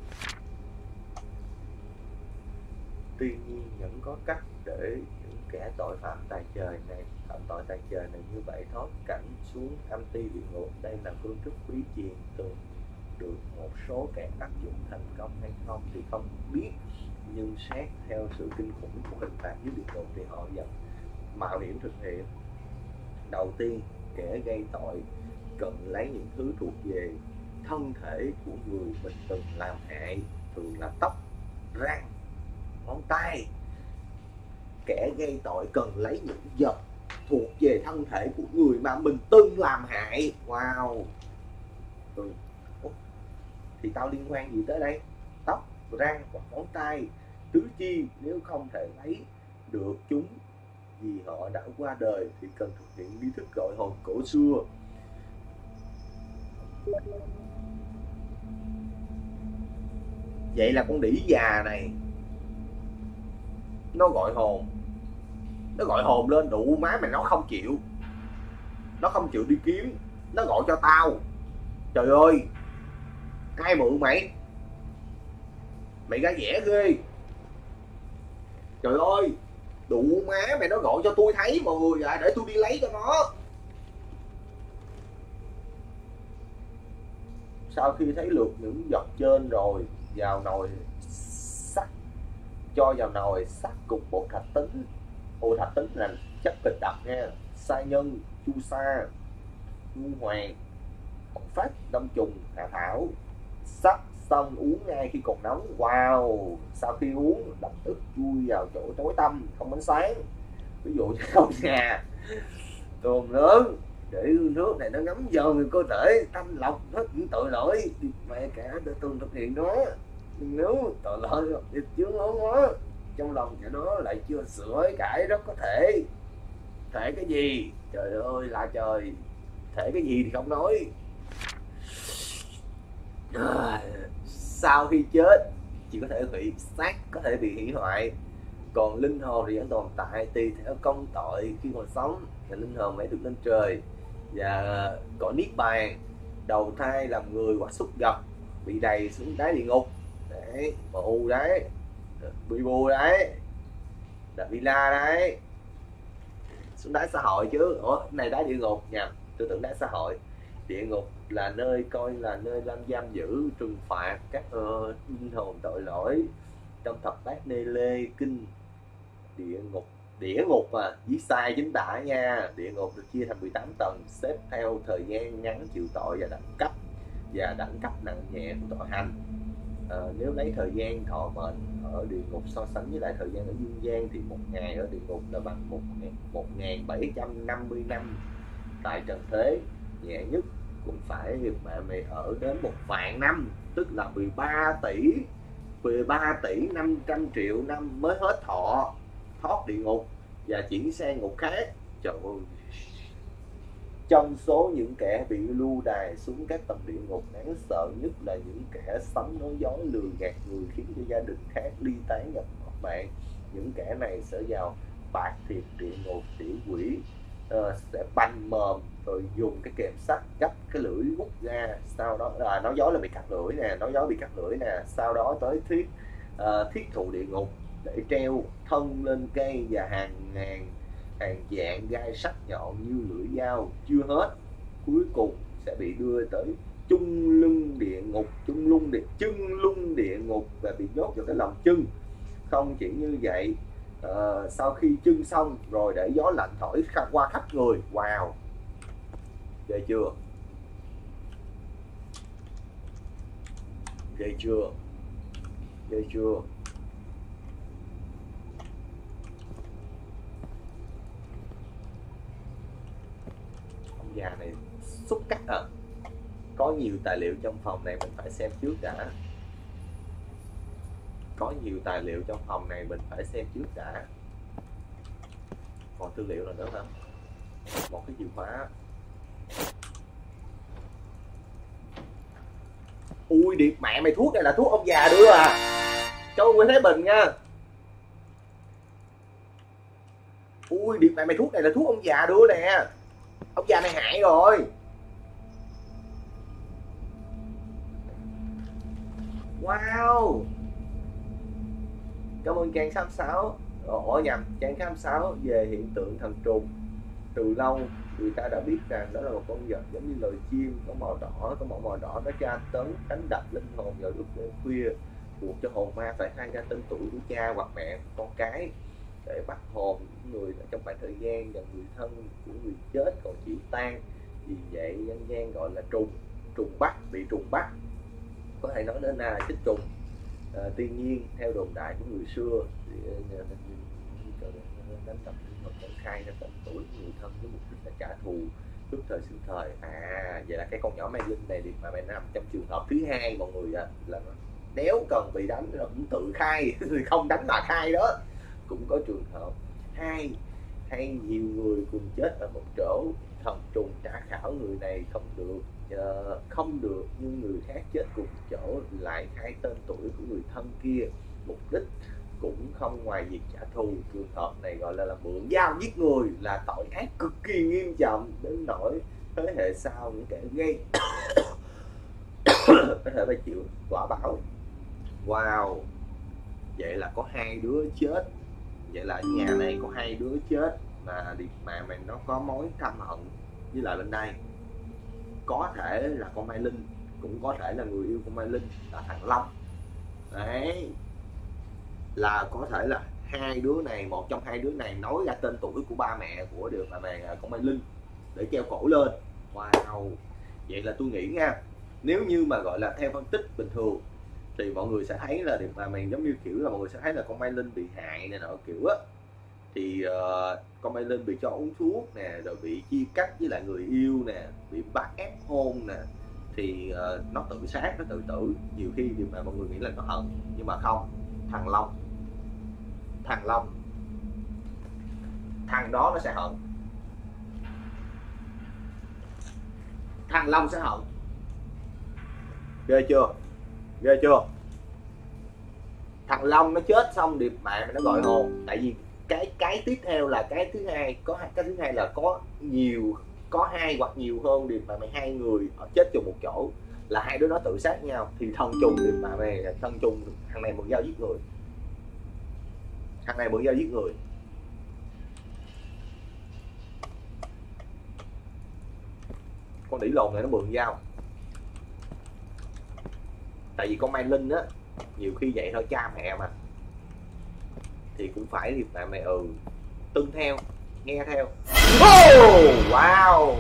Tuy nhiên vẫn có cách để những kẻ tội phạm tài trời này, phạm tội tài trời này như vậy thoát cảnh xuống âm ti địa ngục. Đây là phương thức quý truyền từng được một số kẻ áp dụng thành công hay không thì không biết, nhưng xét theo sự kinh khủng của hình phạt dưới địa ngục thì họ vẫn mạo hiểm thực hiện. Đầu tiên, kẻ gây tội cần lấy những thứ thuộc về thân thể của người mình từng làm hại, thường là tóc, răng, ngón tay. Kẻ gây tội cần lấy những vật thuộc về thân thể của người mà mình từng làm hại. Wow. Thì tao liên quan gì tới đây? Tóc, răng hoặc ngón tay, tứ chi nếu không thể lấy được chúng vì họ đã qua đời thì cần thực hiện nghi thức gọi hồn cổ xưa. Vậy là con đĩ già này nó gọi hồn, nó gọi hồn lên. Đủ má mày, nó không chịu, nó không chịu đi kiếm, nó gọi cho tao. Trời ơi, ai mượn mày? Mày ra vẻ ghê. Trời ơi, đủ má mày, nó gọi cho tôi thấy mọi người vậy để tôi đi lấy cho nó. Sau khi thấy lượt những vật trên rồi, vào nồi sắt, cho vào nồi sắt cùng bột thạch tín. Bột thạch tín là chất kịch độc nha. Sa nhân, chu sa, ngu hoàng, phát, đông trùng, hạ thảo. Sắc xong uống ngay khi còn nóng. Wow. Sau khi uống lập tức chui vào chỗ tối tăm không ánh sáng, ví dụ như không nhà, tường lớn, để nước này nó ngấm vào người cơ thể, thanh lọc hết những tội lỗi mẹ cả để từng thực hiện đó. Nếu tội lỗi thì chướng lớn quá trong lòng kẻ đó lại chưa sửa cãi rất có thể. Thể cái gì? Trời ơi là trời, thể cái gì thì không nói. Sau khi chết chỉ có thể hủy xác, có thể bị hủy hoại, còn linh hồn thì vẫn tồn tại tùy theo công tội. Khi còn sống thì linh hồn phải được lên trời và có niết bàn, đầu thai làm người hoặc súc vật, bị đầy xuống đáy địa ngục đấy, mù đấy, bị bù đấy, là villa đấy, xuống đáy xã hội chứ. Ủa này đáy địa ngục nhầm, tôi tưởng đáy xã hội. Địa ngục là nơi coi là nơi giam giữ trừng phạt các linh hồn tội lỗi. Trong thập bát Nê Lê kinh, địa ngục mà viết sai chính tả nha. Địa ngục được chia thành 18 tầng, xếp theo thời gian ngắn chịu tội và đẳng cấp nặng nhẹ của tội hành. Nếu lấy thời gian thọ mệnh ở địa ngục so sánh với lại thời gian ở dương gian thì một ngày ở địa ngục là bằng 1750 năm tại trần thế. Nhẹ nhất cũng phải mày ở đến 1.000.000 năm, tức là 13 tỷ 500 triệu năm mới hết thọ thoát địa ngục và chuyển sang ngục khác. Trời ơi, trong số những kẻ bị lưu đày xuống các tầng địa ngục, đáng sợ nhất là những kẻ sắm nói dối lừa gạt người, khiến cho gia đình khác ly tán nhập mạng. Những kẻ này sẽ vào bạc thiệt địa ngục, tiểu quỷ sẽ banh mồm rồi dùng cái kềm sắt gấp cái lưỡi rút ra, sau đó là nói dối là bị cắt lưỡi nè, sau đó tới thiết thụ địa ngục để treo thân lên cây và hàng dạng gai sắc nhọn như lưỡi dao. Chưa hết, cuối cùng sẽ bị đưa tới chân lung địa ngục và bị nhốt vào cái lòng chân. Không chỉ như vậy, sau khi chân xong rồi để gió lạnh thổi qua khắp người. Wow, ghê chưa? Ông già này xúc cắt à? Có nhiều tài liệu trong phòng này mình phải xem trước đã. Còn tư liệu nào nữa hả? Một cái chìa khóa. Ui điệp mẹ mày, thuốc này là thuốc ông già đưa à? Cho Nguyễn Thái Bình nha. Ui điệp mẹ mày, thuốc này là thuốc ông già đưa nè. Ông già này hại rồi. Wow, cảm ơn Trang 66. Nhầm, Trang 66 về hiện tượng thần trùng. Từ lâu người ta đã biết rằng đó là một con vật giống như loài chim, có màu đỏ, nó tra tấn đánh đập linh hồn vào lúc đêm khuya, buộc cho hồn ma phải khai ra tên tuổi của cha hoặc mẹ con cái để bắt hồn những người ở trong khoảng thời gian và người thân của người chết còn chịu tan. Vì vậy dân gian gọi là trùng bắt, bị trùng bắt, có thể nói đến là xích trùng. Tuy nhiên theo đồn đại của người xưa thì đánh đập linh hồn công khai ra tên tuổi người thân với mục đích là trả thù trước thời sự thời. Vậy là cái con nhỏ Mai Linh này thì mà mày nằm trong trường hợp thứ hai mọi người là nó nếu cần bị đánh là cũng tự khai không đánh mà khai đó. Cũng có trường hợp hay nhiều người cùng chết ở một chỗ, thần trùng trả khảo người này không được nhưng người khác chết cùng chỗ lại khai tên tuổi của người thân kia, mục đích cũng không ngoài việc trả thù. Trường hợp này gọi là mượn dao giết người, là tội ác cực kỳ nghiêm trọng đến nỗi thế hệ sau những kẻ gây có thể phải chịu quả báo. Wow, vậy là có 2 đứa chết, vậy là nhà này có 2 đứa chết mà mày nó có mối căm hận với lại bên đây. Có thể là con Mai Linh, cũng có thể là người yêu con Mai Linh là thằng Long đấy, là có thể là 2 đứa này, một trong 2 đứa này nói ra tên tuổi của ba mẹ của con Mai Linh để treo cổ lên. Wow, vậy là tôi nghĩ nha, nếu như mà gọi là theo phân tích bình thường thì mọi người sẽ thấy là mà mày giống như kiểu là mọi người sẽ thấy là con Mai Linh bị hại này nọ kiểu á, thì con Mai Linh bị cho uống thuốc nè, rồi bị chia cắt với lại người yêu nè, bị bắt ép hôn nè, thì nó tự sát, nó tự tử. Nhiều khi thì mà mọi người nghĩ là nó hận, nhưng mà không, thằng Long thằng Long, thằng đó nó sẽ hận, thằng Long sẽ hận. Ghê chưa, ghê chưa? Thằng Long nó chết xong điệp mẹ mày nó gọi hồn. Tại vì cái tiếp theo là cái thứ hai, cái thứ hai là có hai hoặc nhiều hơn điệp mà mày, hai người chết chung một chỗ, là hai đứa nó tự sát nhau thì thân trùng điệp mà mày, thân trùng thằng này mượn dao giết người, thằng này mượn dao giết người. Con đĩ lồn này nó mượn dao. Tại vì con Mai Linh á nhiều khi vậy thôi, cha mẹ mà thì cũng phải thì mẹ tuân theo, nghe theo. Oh, wow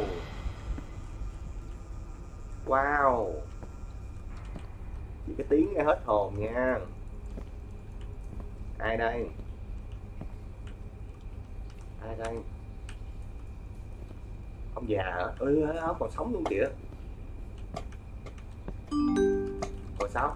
wow, chỉ cái tiếng nghe hết hồn nha. Ai đây, ai đây? Ông già hả? Còn sống luôn kìa. Còn sao?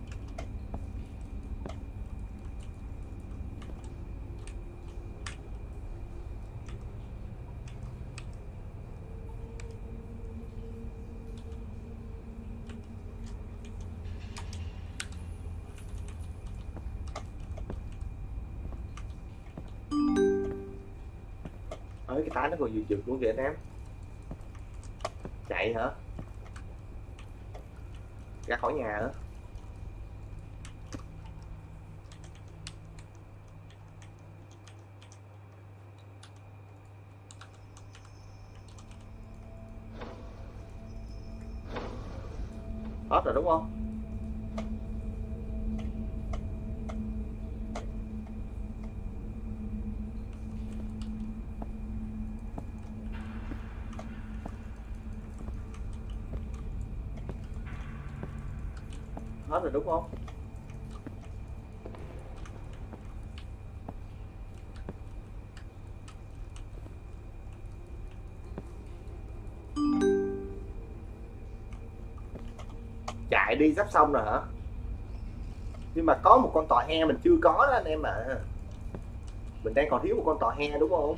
Cái tay nó còn giật luôn kìa anh em. Chạy hả? Ra khỏi nhà hả? Hết rồi đúng không? Hết rồi đúng không? Chạy đi, sắp xong rồi hả? Nhưng mà có một con tòa he mình chưa có đó anh em ạ. Mình đang còn thiếu một con tòa he đúng không?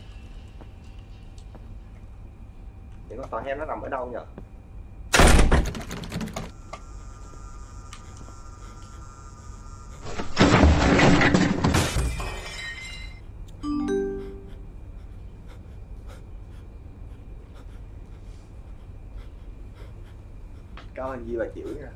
Thì con tòa he nó nằm ở đâu nhỉ? Cảm ơn Di bà chịu nha.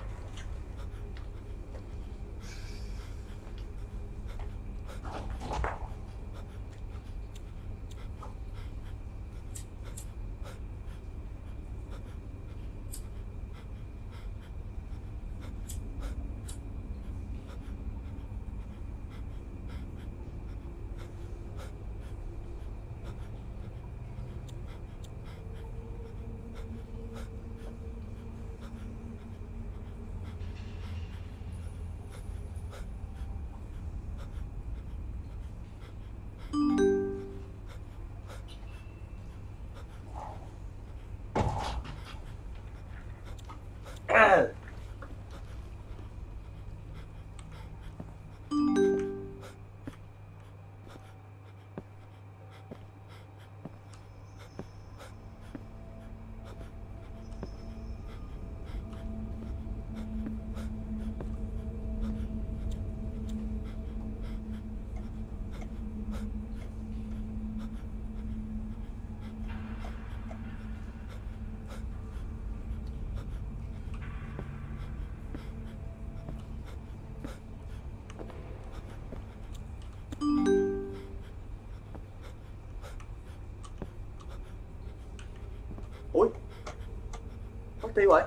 Ui, mất tiêu rồi.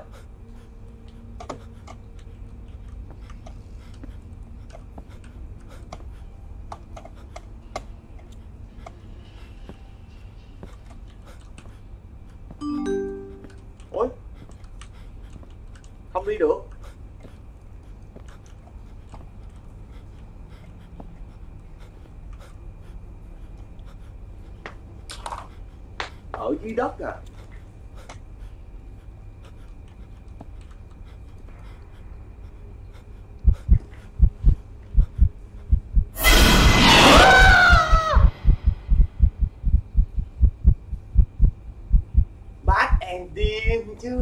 Ui, không đi được. Ở dưới đất à? chứ.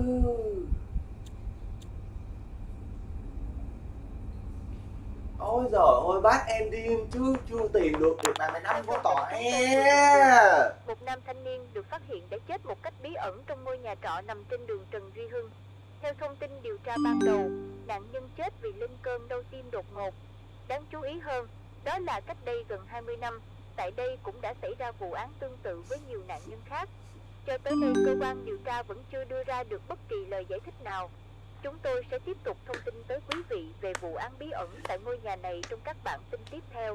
Ôi giời ơi, bad ending chứ chưa tìm được bạn mày 5 con tòa he. Một nam thanh niên được phát hiện đã chết một cách bí ẩn trong ngôi nhà trọ nằm trên đường Trần Duy Hưng. Theo thông tin điều tra ban đầu, nạn nhân chết vì lên cơn đau tim đột ngột. Đáng chú ý hơn, đó là cách đây gần 20 năm, tại đây cũng đã xảy ra vụ án tương tự với nhiều nạn nhân khác. Cho tới nay, cơ quan điều tra vẫn chưa đưa ra được bất kỳ lời giải thích nào. Chúng tôi sẽ tiếp tục thông tin tới quý vị về vụ án bí ẩn tại ngôi nhà này trong các bản tin tiếp theo.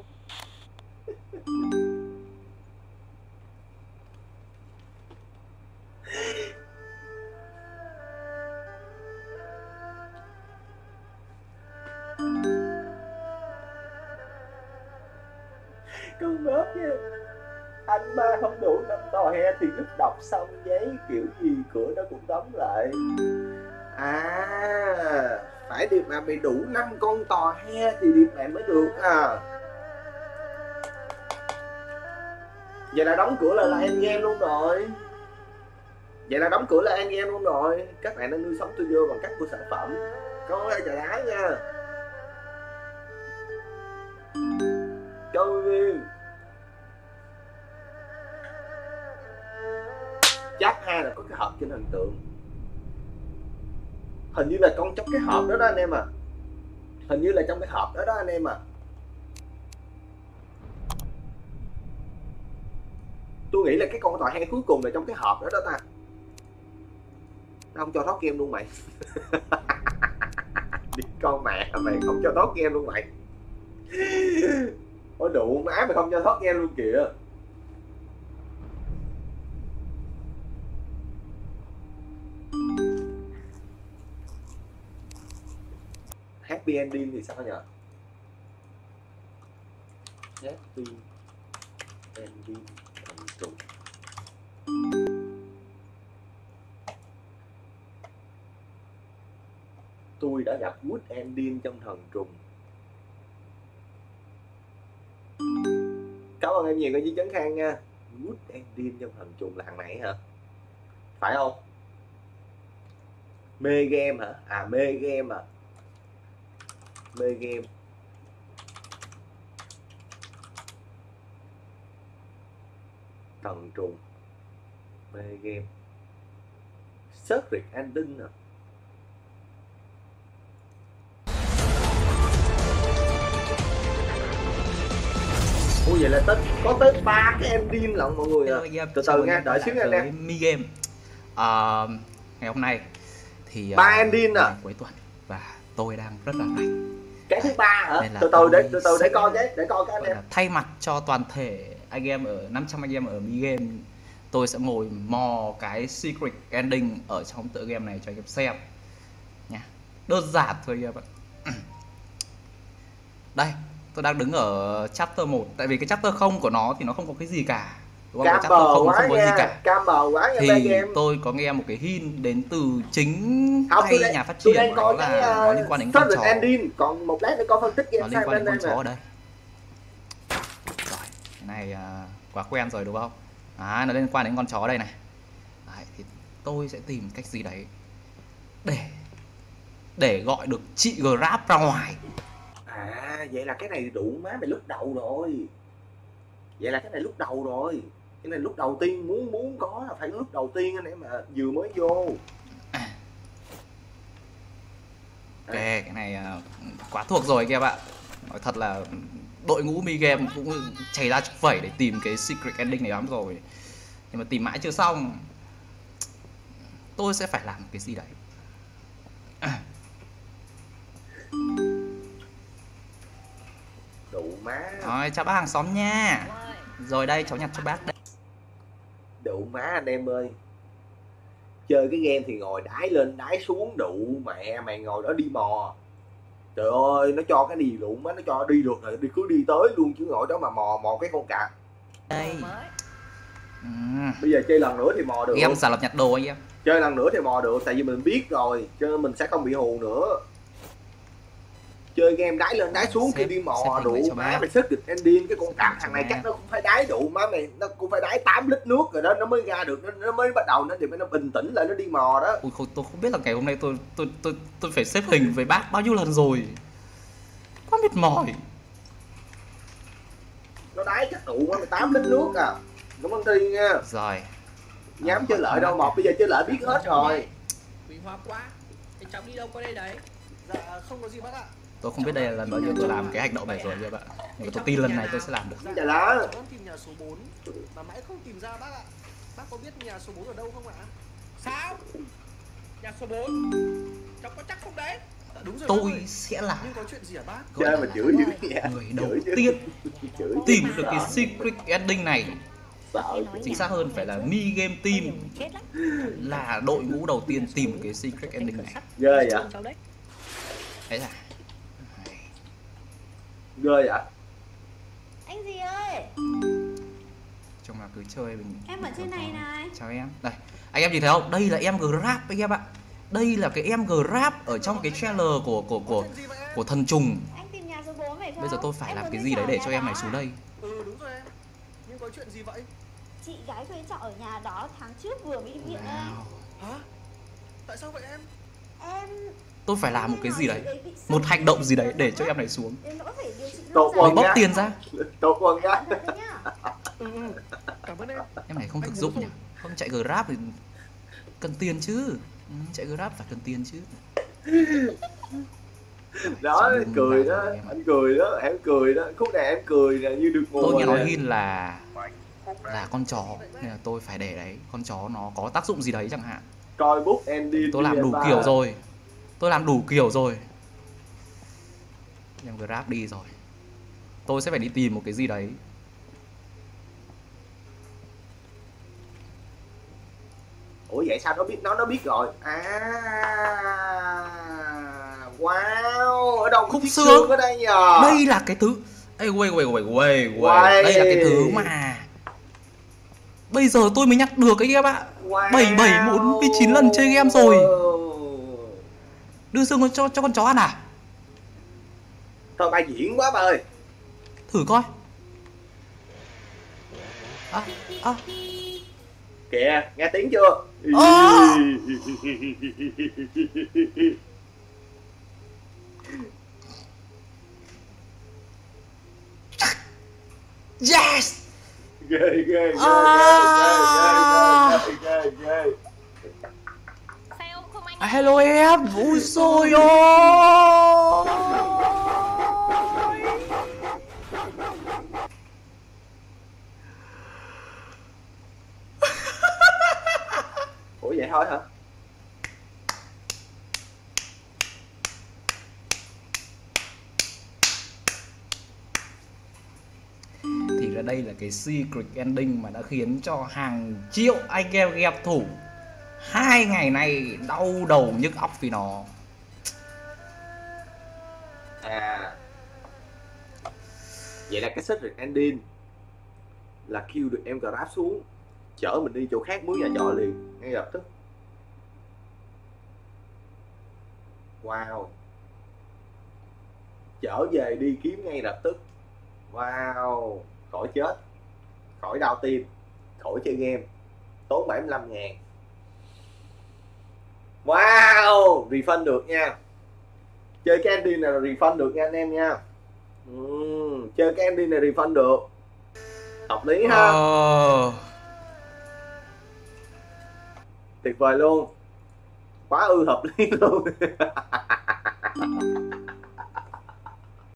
Con bớt nha. Anh ba không đủ 5 tòa he thì lúc đọc xong giấy kiểu gì cửa nó cũng đóng lại. À, phải điệp mà bị đủ 5 con tòa he thì điệp mẹ mới được à. Vậy là đóng cửa là end game luôn rồi. Vậy là đóng cửa là end game luôn rồi. Các bạn đang nuôi sống studio bằng cách mua sản phẩm. Coi ơi trời ái nha. Câu viên chắc ha là có cái hộp trên hình tượng. Hình như là trong cái hộp đó đó anh em à. Hình như là trong cái hộp đó đó anh em à. Tôi nghĩ là cái con tòa he cuối cùng là trong cái hộp đó đó ta. Nó không cho thoát game luôn mày. Đi con mẹ mày không cho thoát game luôn mày. Ôi đủ má mày không cho thoát game luôn kìa. Happy ending thì sao nhỉ? Happy ending thần trùng. Tôi đã gặp good ending trong thần trùng. Cảm ơn em nhiều cái Duy Trấn Khang nha. Good ending trong thần trùng là thằng này hả? Phải không? Mê game hả? À mê game à. Mê game. Thần trùng. Mê game. Secret ending à. Ủa vậy là có tới 3 cái ending lận mọi người à. Từ từ nha, đợi xíu nha anh em. Mi game. Ngày hôm nay thì 3 ending à. Cuối tuần và tôi đang rất là rảnh. Cái thứ 3 hả? Từ từ để coi cái anh em. Thay mặt cho toàn thể anh em ở 500 anh em ở Mi game, tôi sẽ ngồi mò cái secret ending ở trong tựa game này cho anh em xem nha. Đơn giản thôi anh em ạ. Đây, tôi đang đứng ở chapter 1. Tại vì cái chapter 0 của nó thì nó không có cái gì cả. Đúng không? Chapter 0 không có gì cả. Thì tôi có nghe một cái hint đến từ chính tay nhà phát triển, đó là nó liên quan đến con chó. Ending. Còn một lát nữa con phân tích game. Nó liên quan đến con chó ở đây. Rồi, cái này quá quen rồi đúng không? Nó liên quan đến con chó đây này. Đấy, thì tôi sẽ tìm cách gì đấy để gọi được chị Grab ra ngoài. À, vậy là cái này đủ má mày lúc đầu rồi. Vậy là cái này lúc đầu rồi. Cái này lúc đầu tiên muốn có là phải lúc đầu tiên anh em mà vừa mới vô. Ok, cái này quá thuộc rồi các bạn. Nói thật là đội ngũ Mi game cũng chảy ra chục vẩy để tìm cái secret ending này lắm rồi. Nhưng mà tìm mãi chưa xong. Tôi sẽ phải làm cái gì đấy. Đủ má. Rồi, chào bác hàng xóm nha. Rồi đây, cháu nhặt cho bác đây. Đủ má anh em ơi. Chơi cái game thì ngồi đái lên đái xuống đủ mẹ mày ngồi đó đi mò. Trời ơi, nó cho cái gì đủ má, nó cho đi được rồi, cứ đi tới luôn chứ ngồi đó mà mò cái con cạp. Đây. Bây giờ chơi lần nữa thì mò được. Em xả lập nhặt đồ anh em. Chơi lần nữa thì mò được, tại vì mình biết rồi, cho nên mình sẽ không bị hù nữa. chơi game đáy lên đáy xuống, Xếp- khi đi mò xếp hình đủ lại cho má bác. mày xếp kịch ending, cái con cặp thằng này cho chắc bác. nó cũng phải đáy đủ má mày, nó cũng phải đáy 8 lít nước rồi đó nó mới ra được, nó mới bắt đầu nó thì nó bình tĩnh lại nó đi mò đó. Ui, tôi không biết là ngày hôm nay tôi phải xếp hình với bác bao nhiêu lần rồi. Quá mệt mỏi. Nó đáy chắc đủ má mày 8 lít nước à. Cảm ơn Thi nha. Rồi. Dám chơi lợi đâu một, bây giờ chơi lợi biết hết rồi. Quý hóa quá. Thế cháu đi đâu qua đây đấy? Dạ không có gì bác ạ. Tôi không biết đây là lần bao nhiêu tôi làm cái hành động này rồi các bạn. Nhưng mà tôi tin lần này tôi sẽ làm được. Chà lá. Con tìm nhà số 4 mà mãi không tìm ra bác ạ. Bác có biết nhà số 4 ở đâu không ạ? Sao? Nhà số 4. Cháu có chắc không đấy? Dạ, đúng rồi. Tôi sẽ là Nhưng có chuyện gì hả bác? Chơi mà chửi dữ vậy. người đầu tiên Chửi tìm được cái secret ending này. sợ. Chính xác hơn phải là Mi Game Team là đội ngũ đầu tiên tìm được cái secret ending này. Ghê vậy? Đấy là Ghê vậy? Anh gì ơi? trong là cứ chơi mình. Em ở trên này này. Chào em. Đây, anh em nhìn thấy không? Đây là em Grab anh em ạ. Đây là cái em Grab ở trong cái trailer của thần trùng. Anh tìm nhà số 4 phải không? Bây giờ tôi phải Em làm vừa cái thuê gì đấy trọ để ở cho nhà em này đó xuống à? đây. Ừ đúng rồi em. Nhưng có chuyện gì vậy? Chị gái thuê trọ ở nhà đó tháng trước vừa bị viện đây. Hả? Tại sao vậy em? Em Tôi phải làm một cái gì đấy, một hành động gì đấy để cho em này xuống. em đã phải điều trị Tốt lâu Mình quá. bóp tiền ra. Tốt quá nhá. dài nhá. Cảm ơn em. Em này không thực dụng nhỉ? Không chạy Grab thì cần tiền chứ. Chạy Grab phải cần tiền chứ. Đó anh cười đó, anh cười đó, em cười đó, khúc này em cười nè như được ngồi. Tôi nghe nói nè. Hin là con chó nên là tôi phải để đấy, con chó nó có tác dụng gì đấy chẳng hạn. Coi book ending. Tôi làm đủ kiểu rồi. Tôi làm đủ kiểu rồi. Em Grab đi rồi. Tôi sẽ phải đi tìm một cái gì đấy. Ủa vậy sao nó biết, nó biết rồi. À. Wow, ở đâu có Khúc chiếc xương. xương ở đây nhờ. Đây là cái thứ. Ê Uầy. đây là cái thứ mà bây giờ tôi mới nhặt được ấy em ạ. Wow. 774 lần chơi game rồi. Đưa xương cho con chó ăn à? Thôi bài diễn quá bà ơi. Thử coi. Kìa, nghe tiếng chưa? Yes. Ghê ghê ghê ghê ghê. Hello em. Ui xôi ôi. Ủa vậy thôi hả? Thì ra đây là cái secret ending mà đã khiến cho hàng triệu anh em game thủ 2 ngày nay đau đầu nhức óc vì nó. À. Vậy là cái secret ending là kêu được em Grab xuống, chở mình đi chỗ khác mướn nhà trọ liền ngay lập tức. Wow. Trở về đi kiếm ngay lập tức. Wow. Khỏi chết, khỏi đau tim, khỏi chơi game, tốn 75.000. Wow. Refund được nha. Chơi cái ending này là refund được nha anh em nha. Chơi cái ending này refund được. Hợp lý ha. Tuyệt vời luôn. Quá ư hợp lý luôn.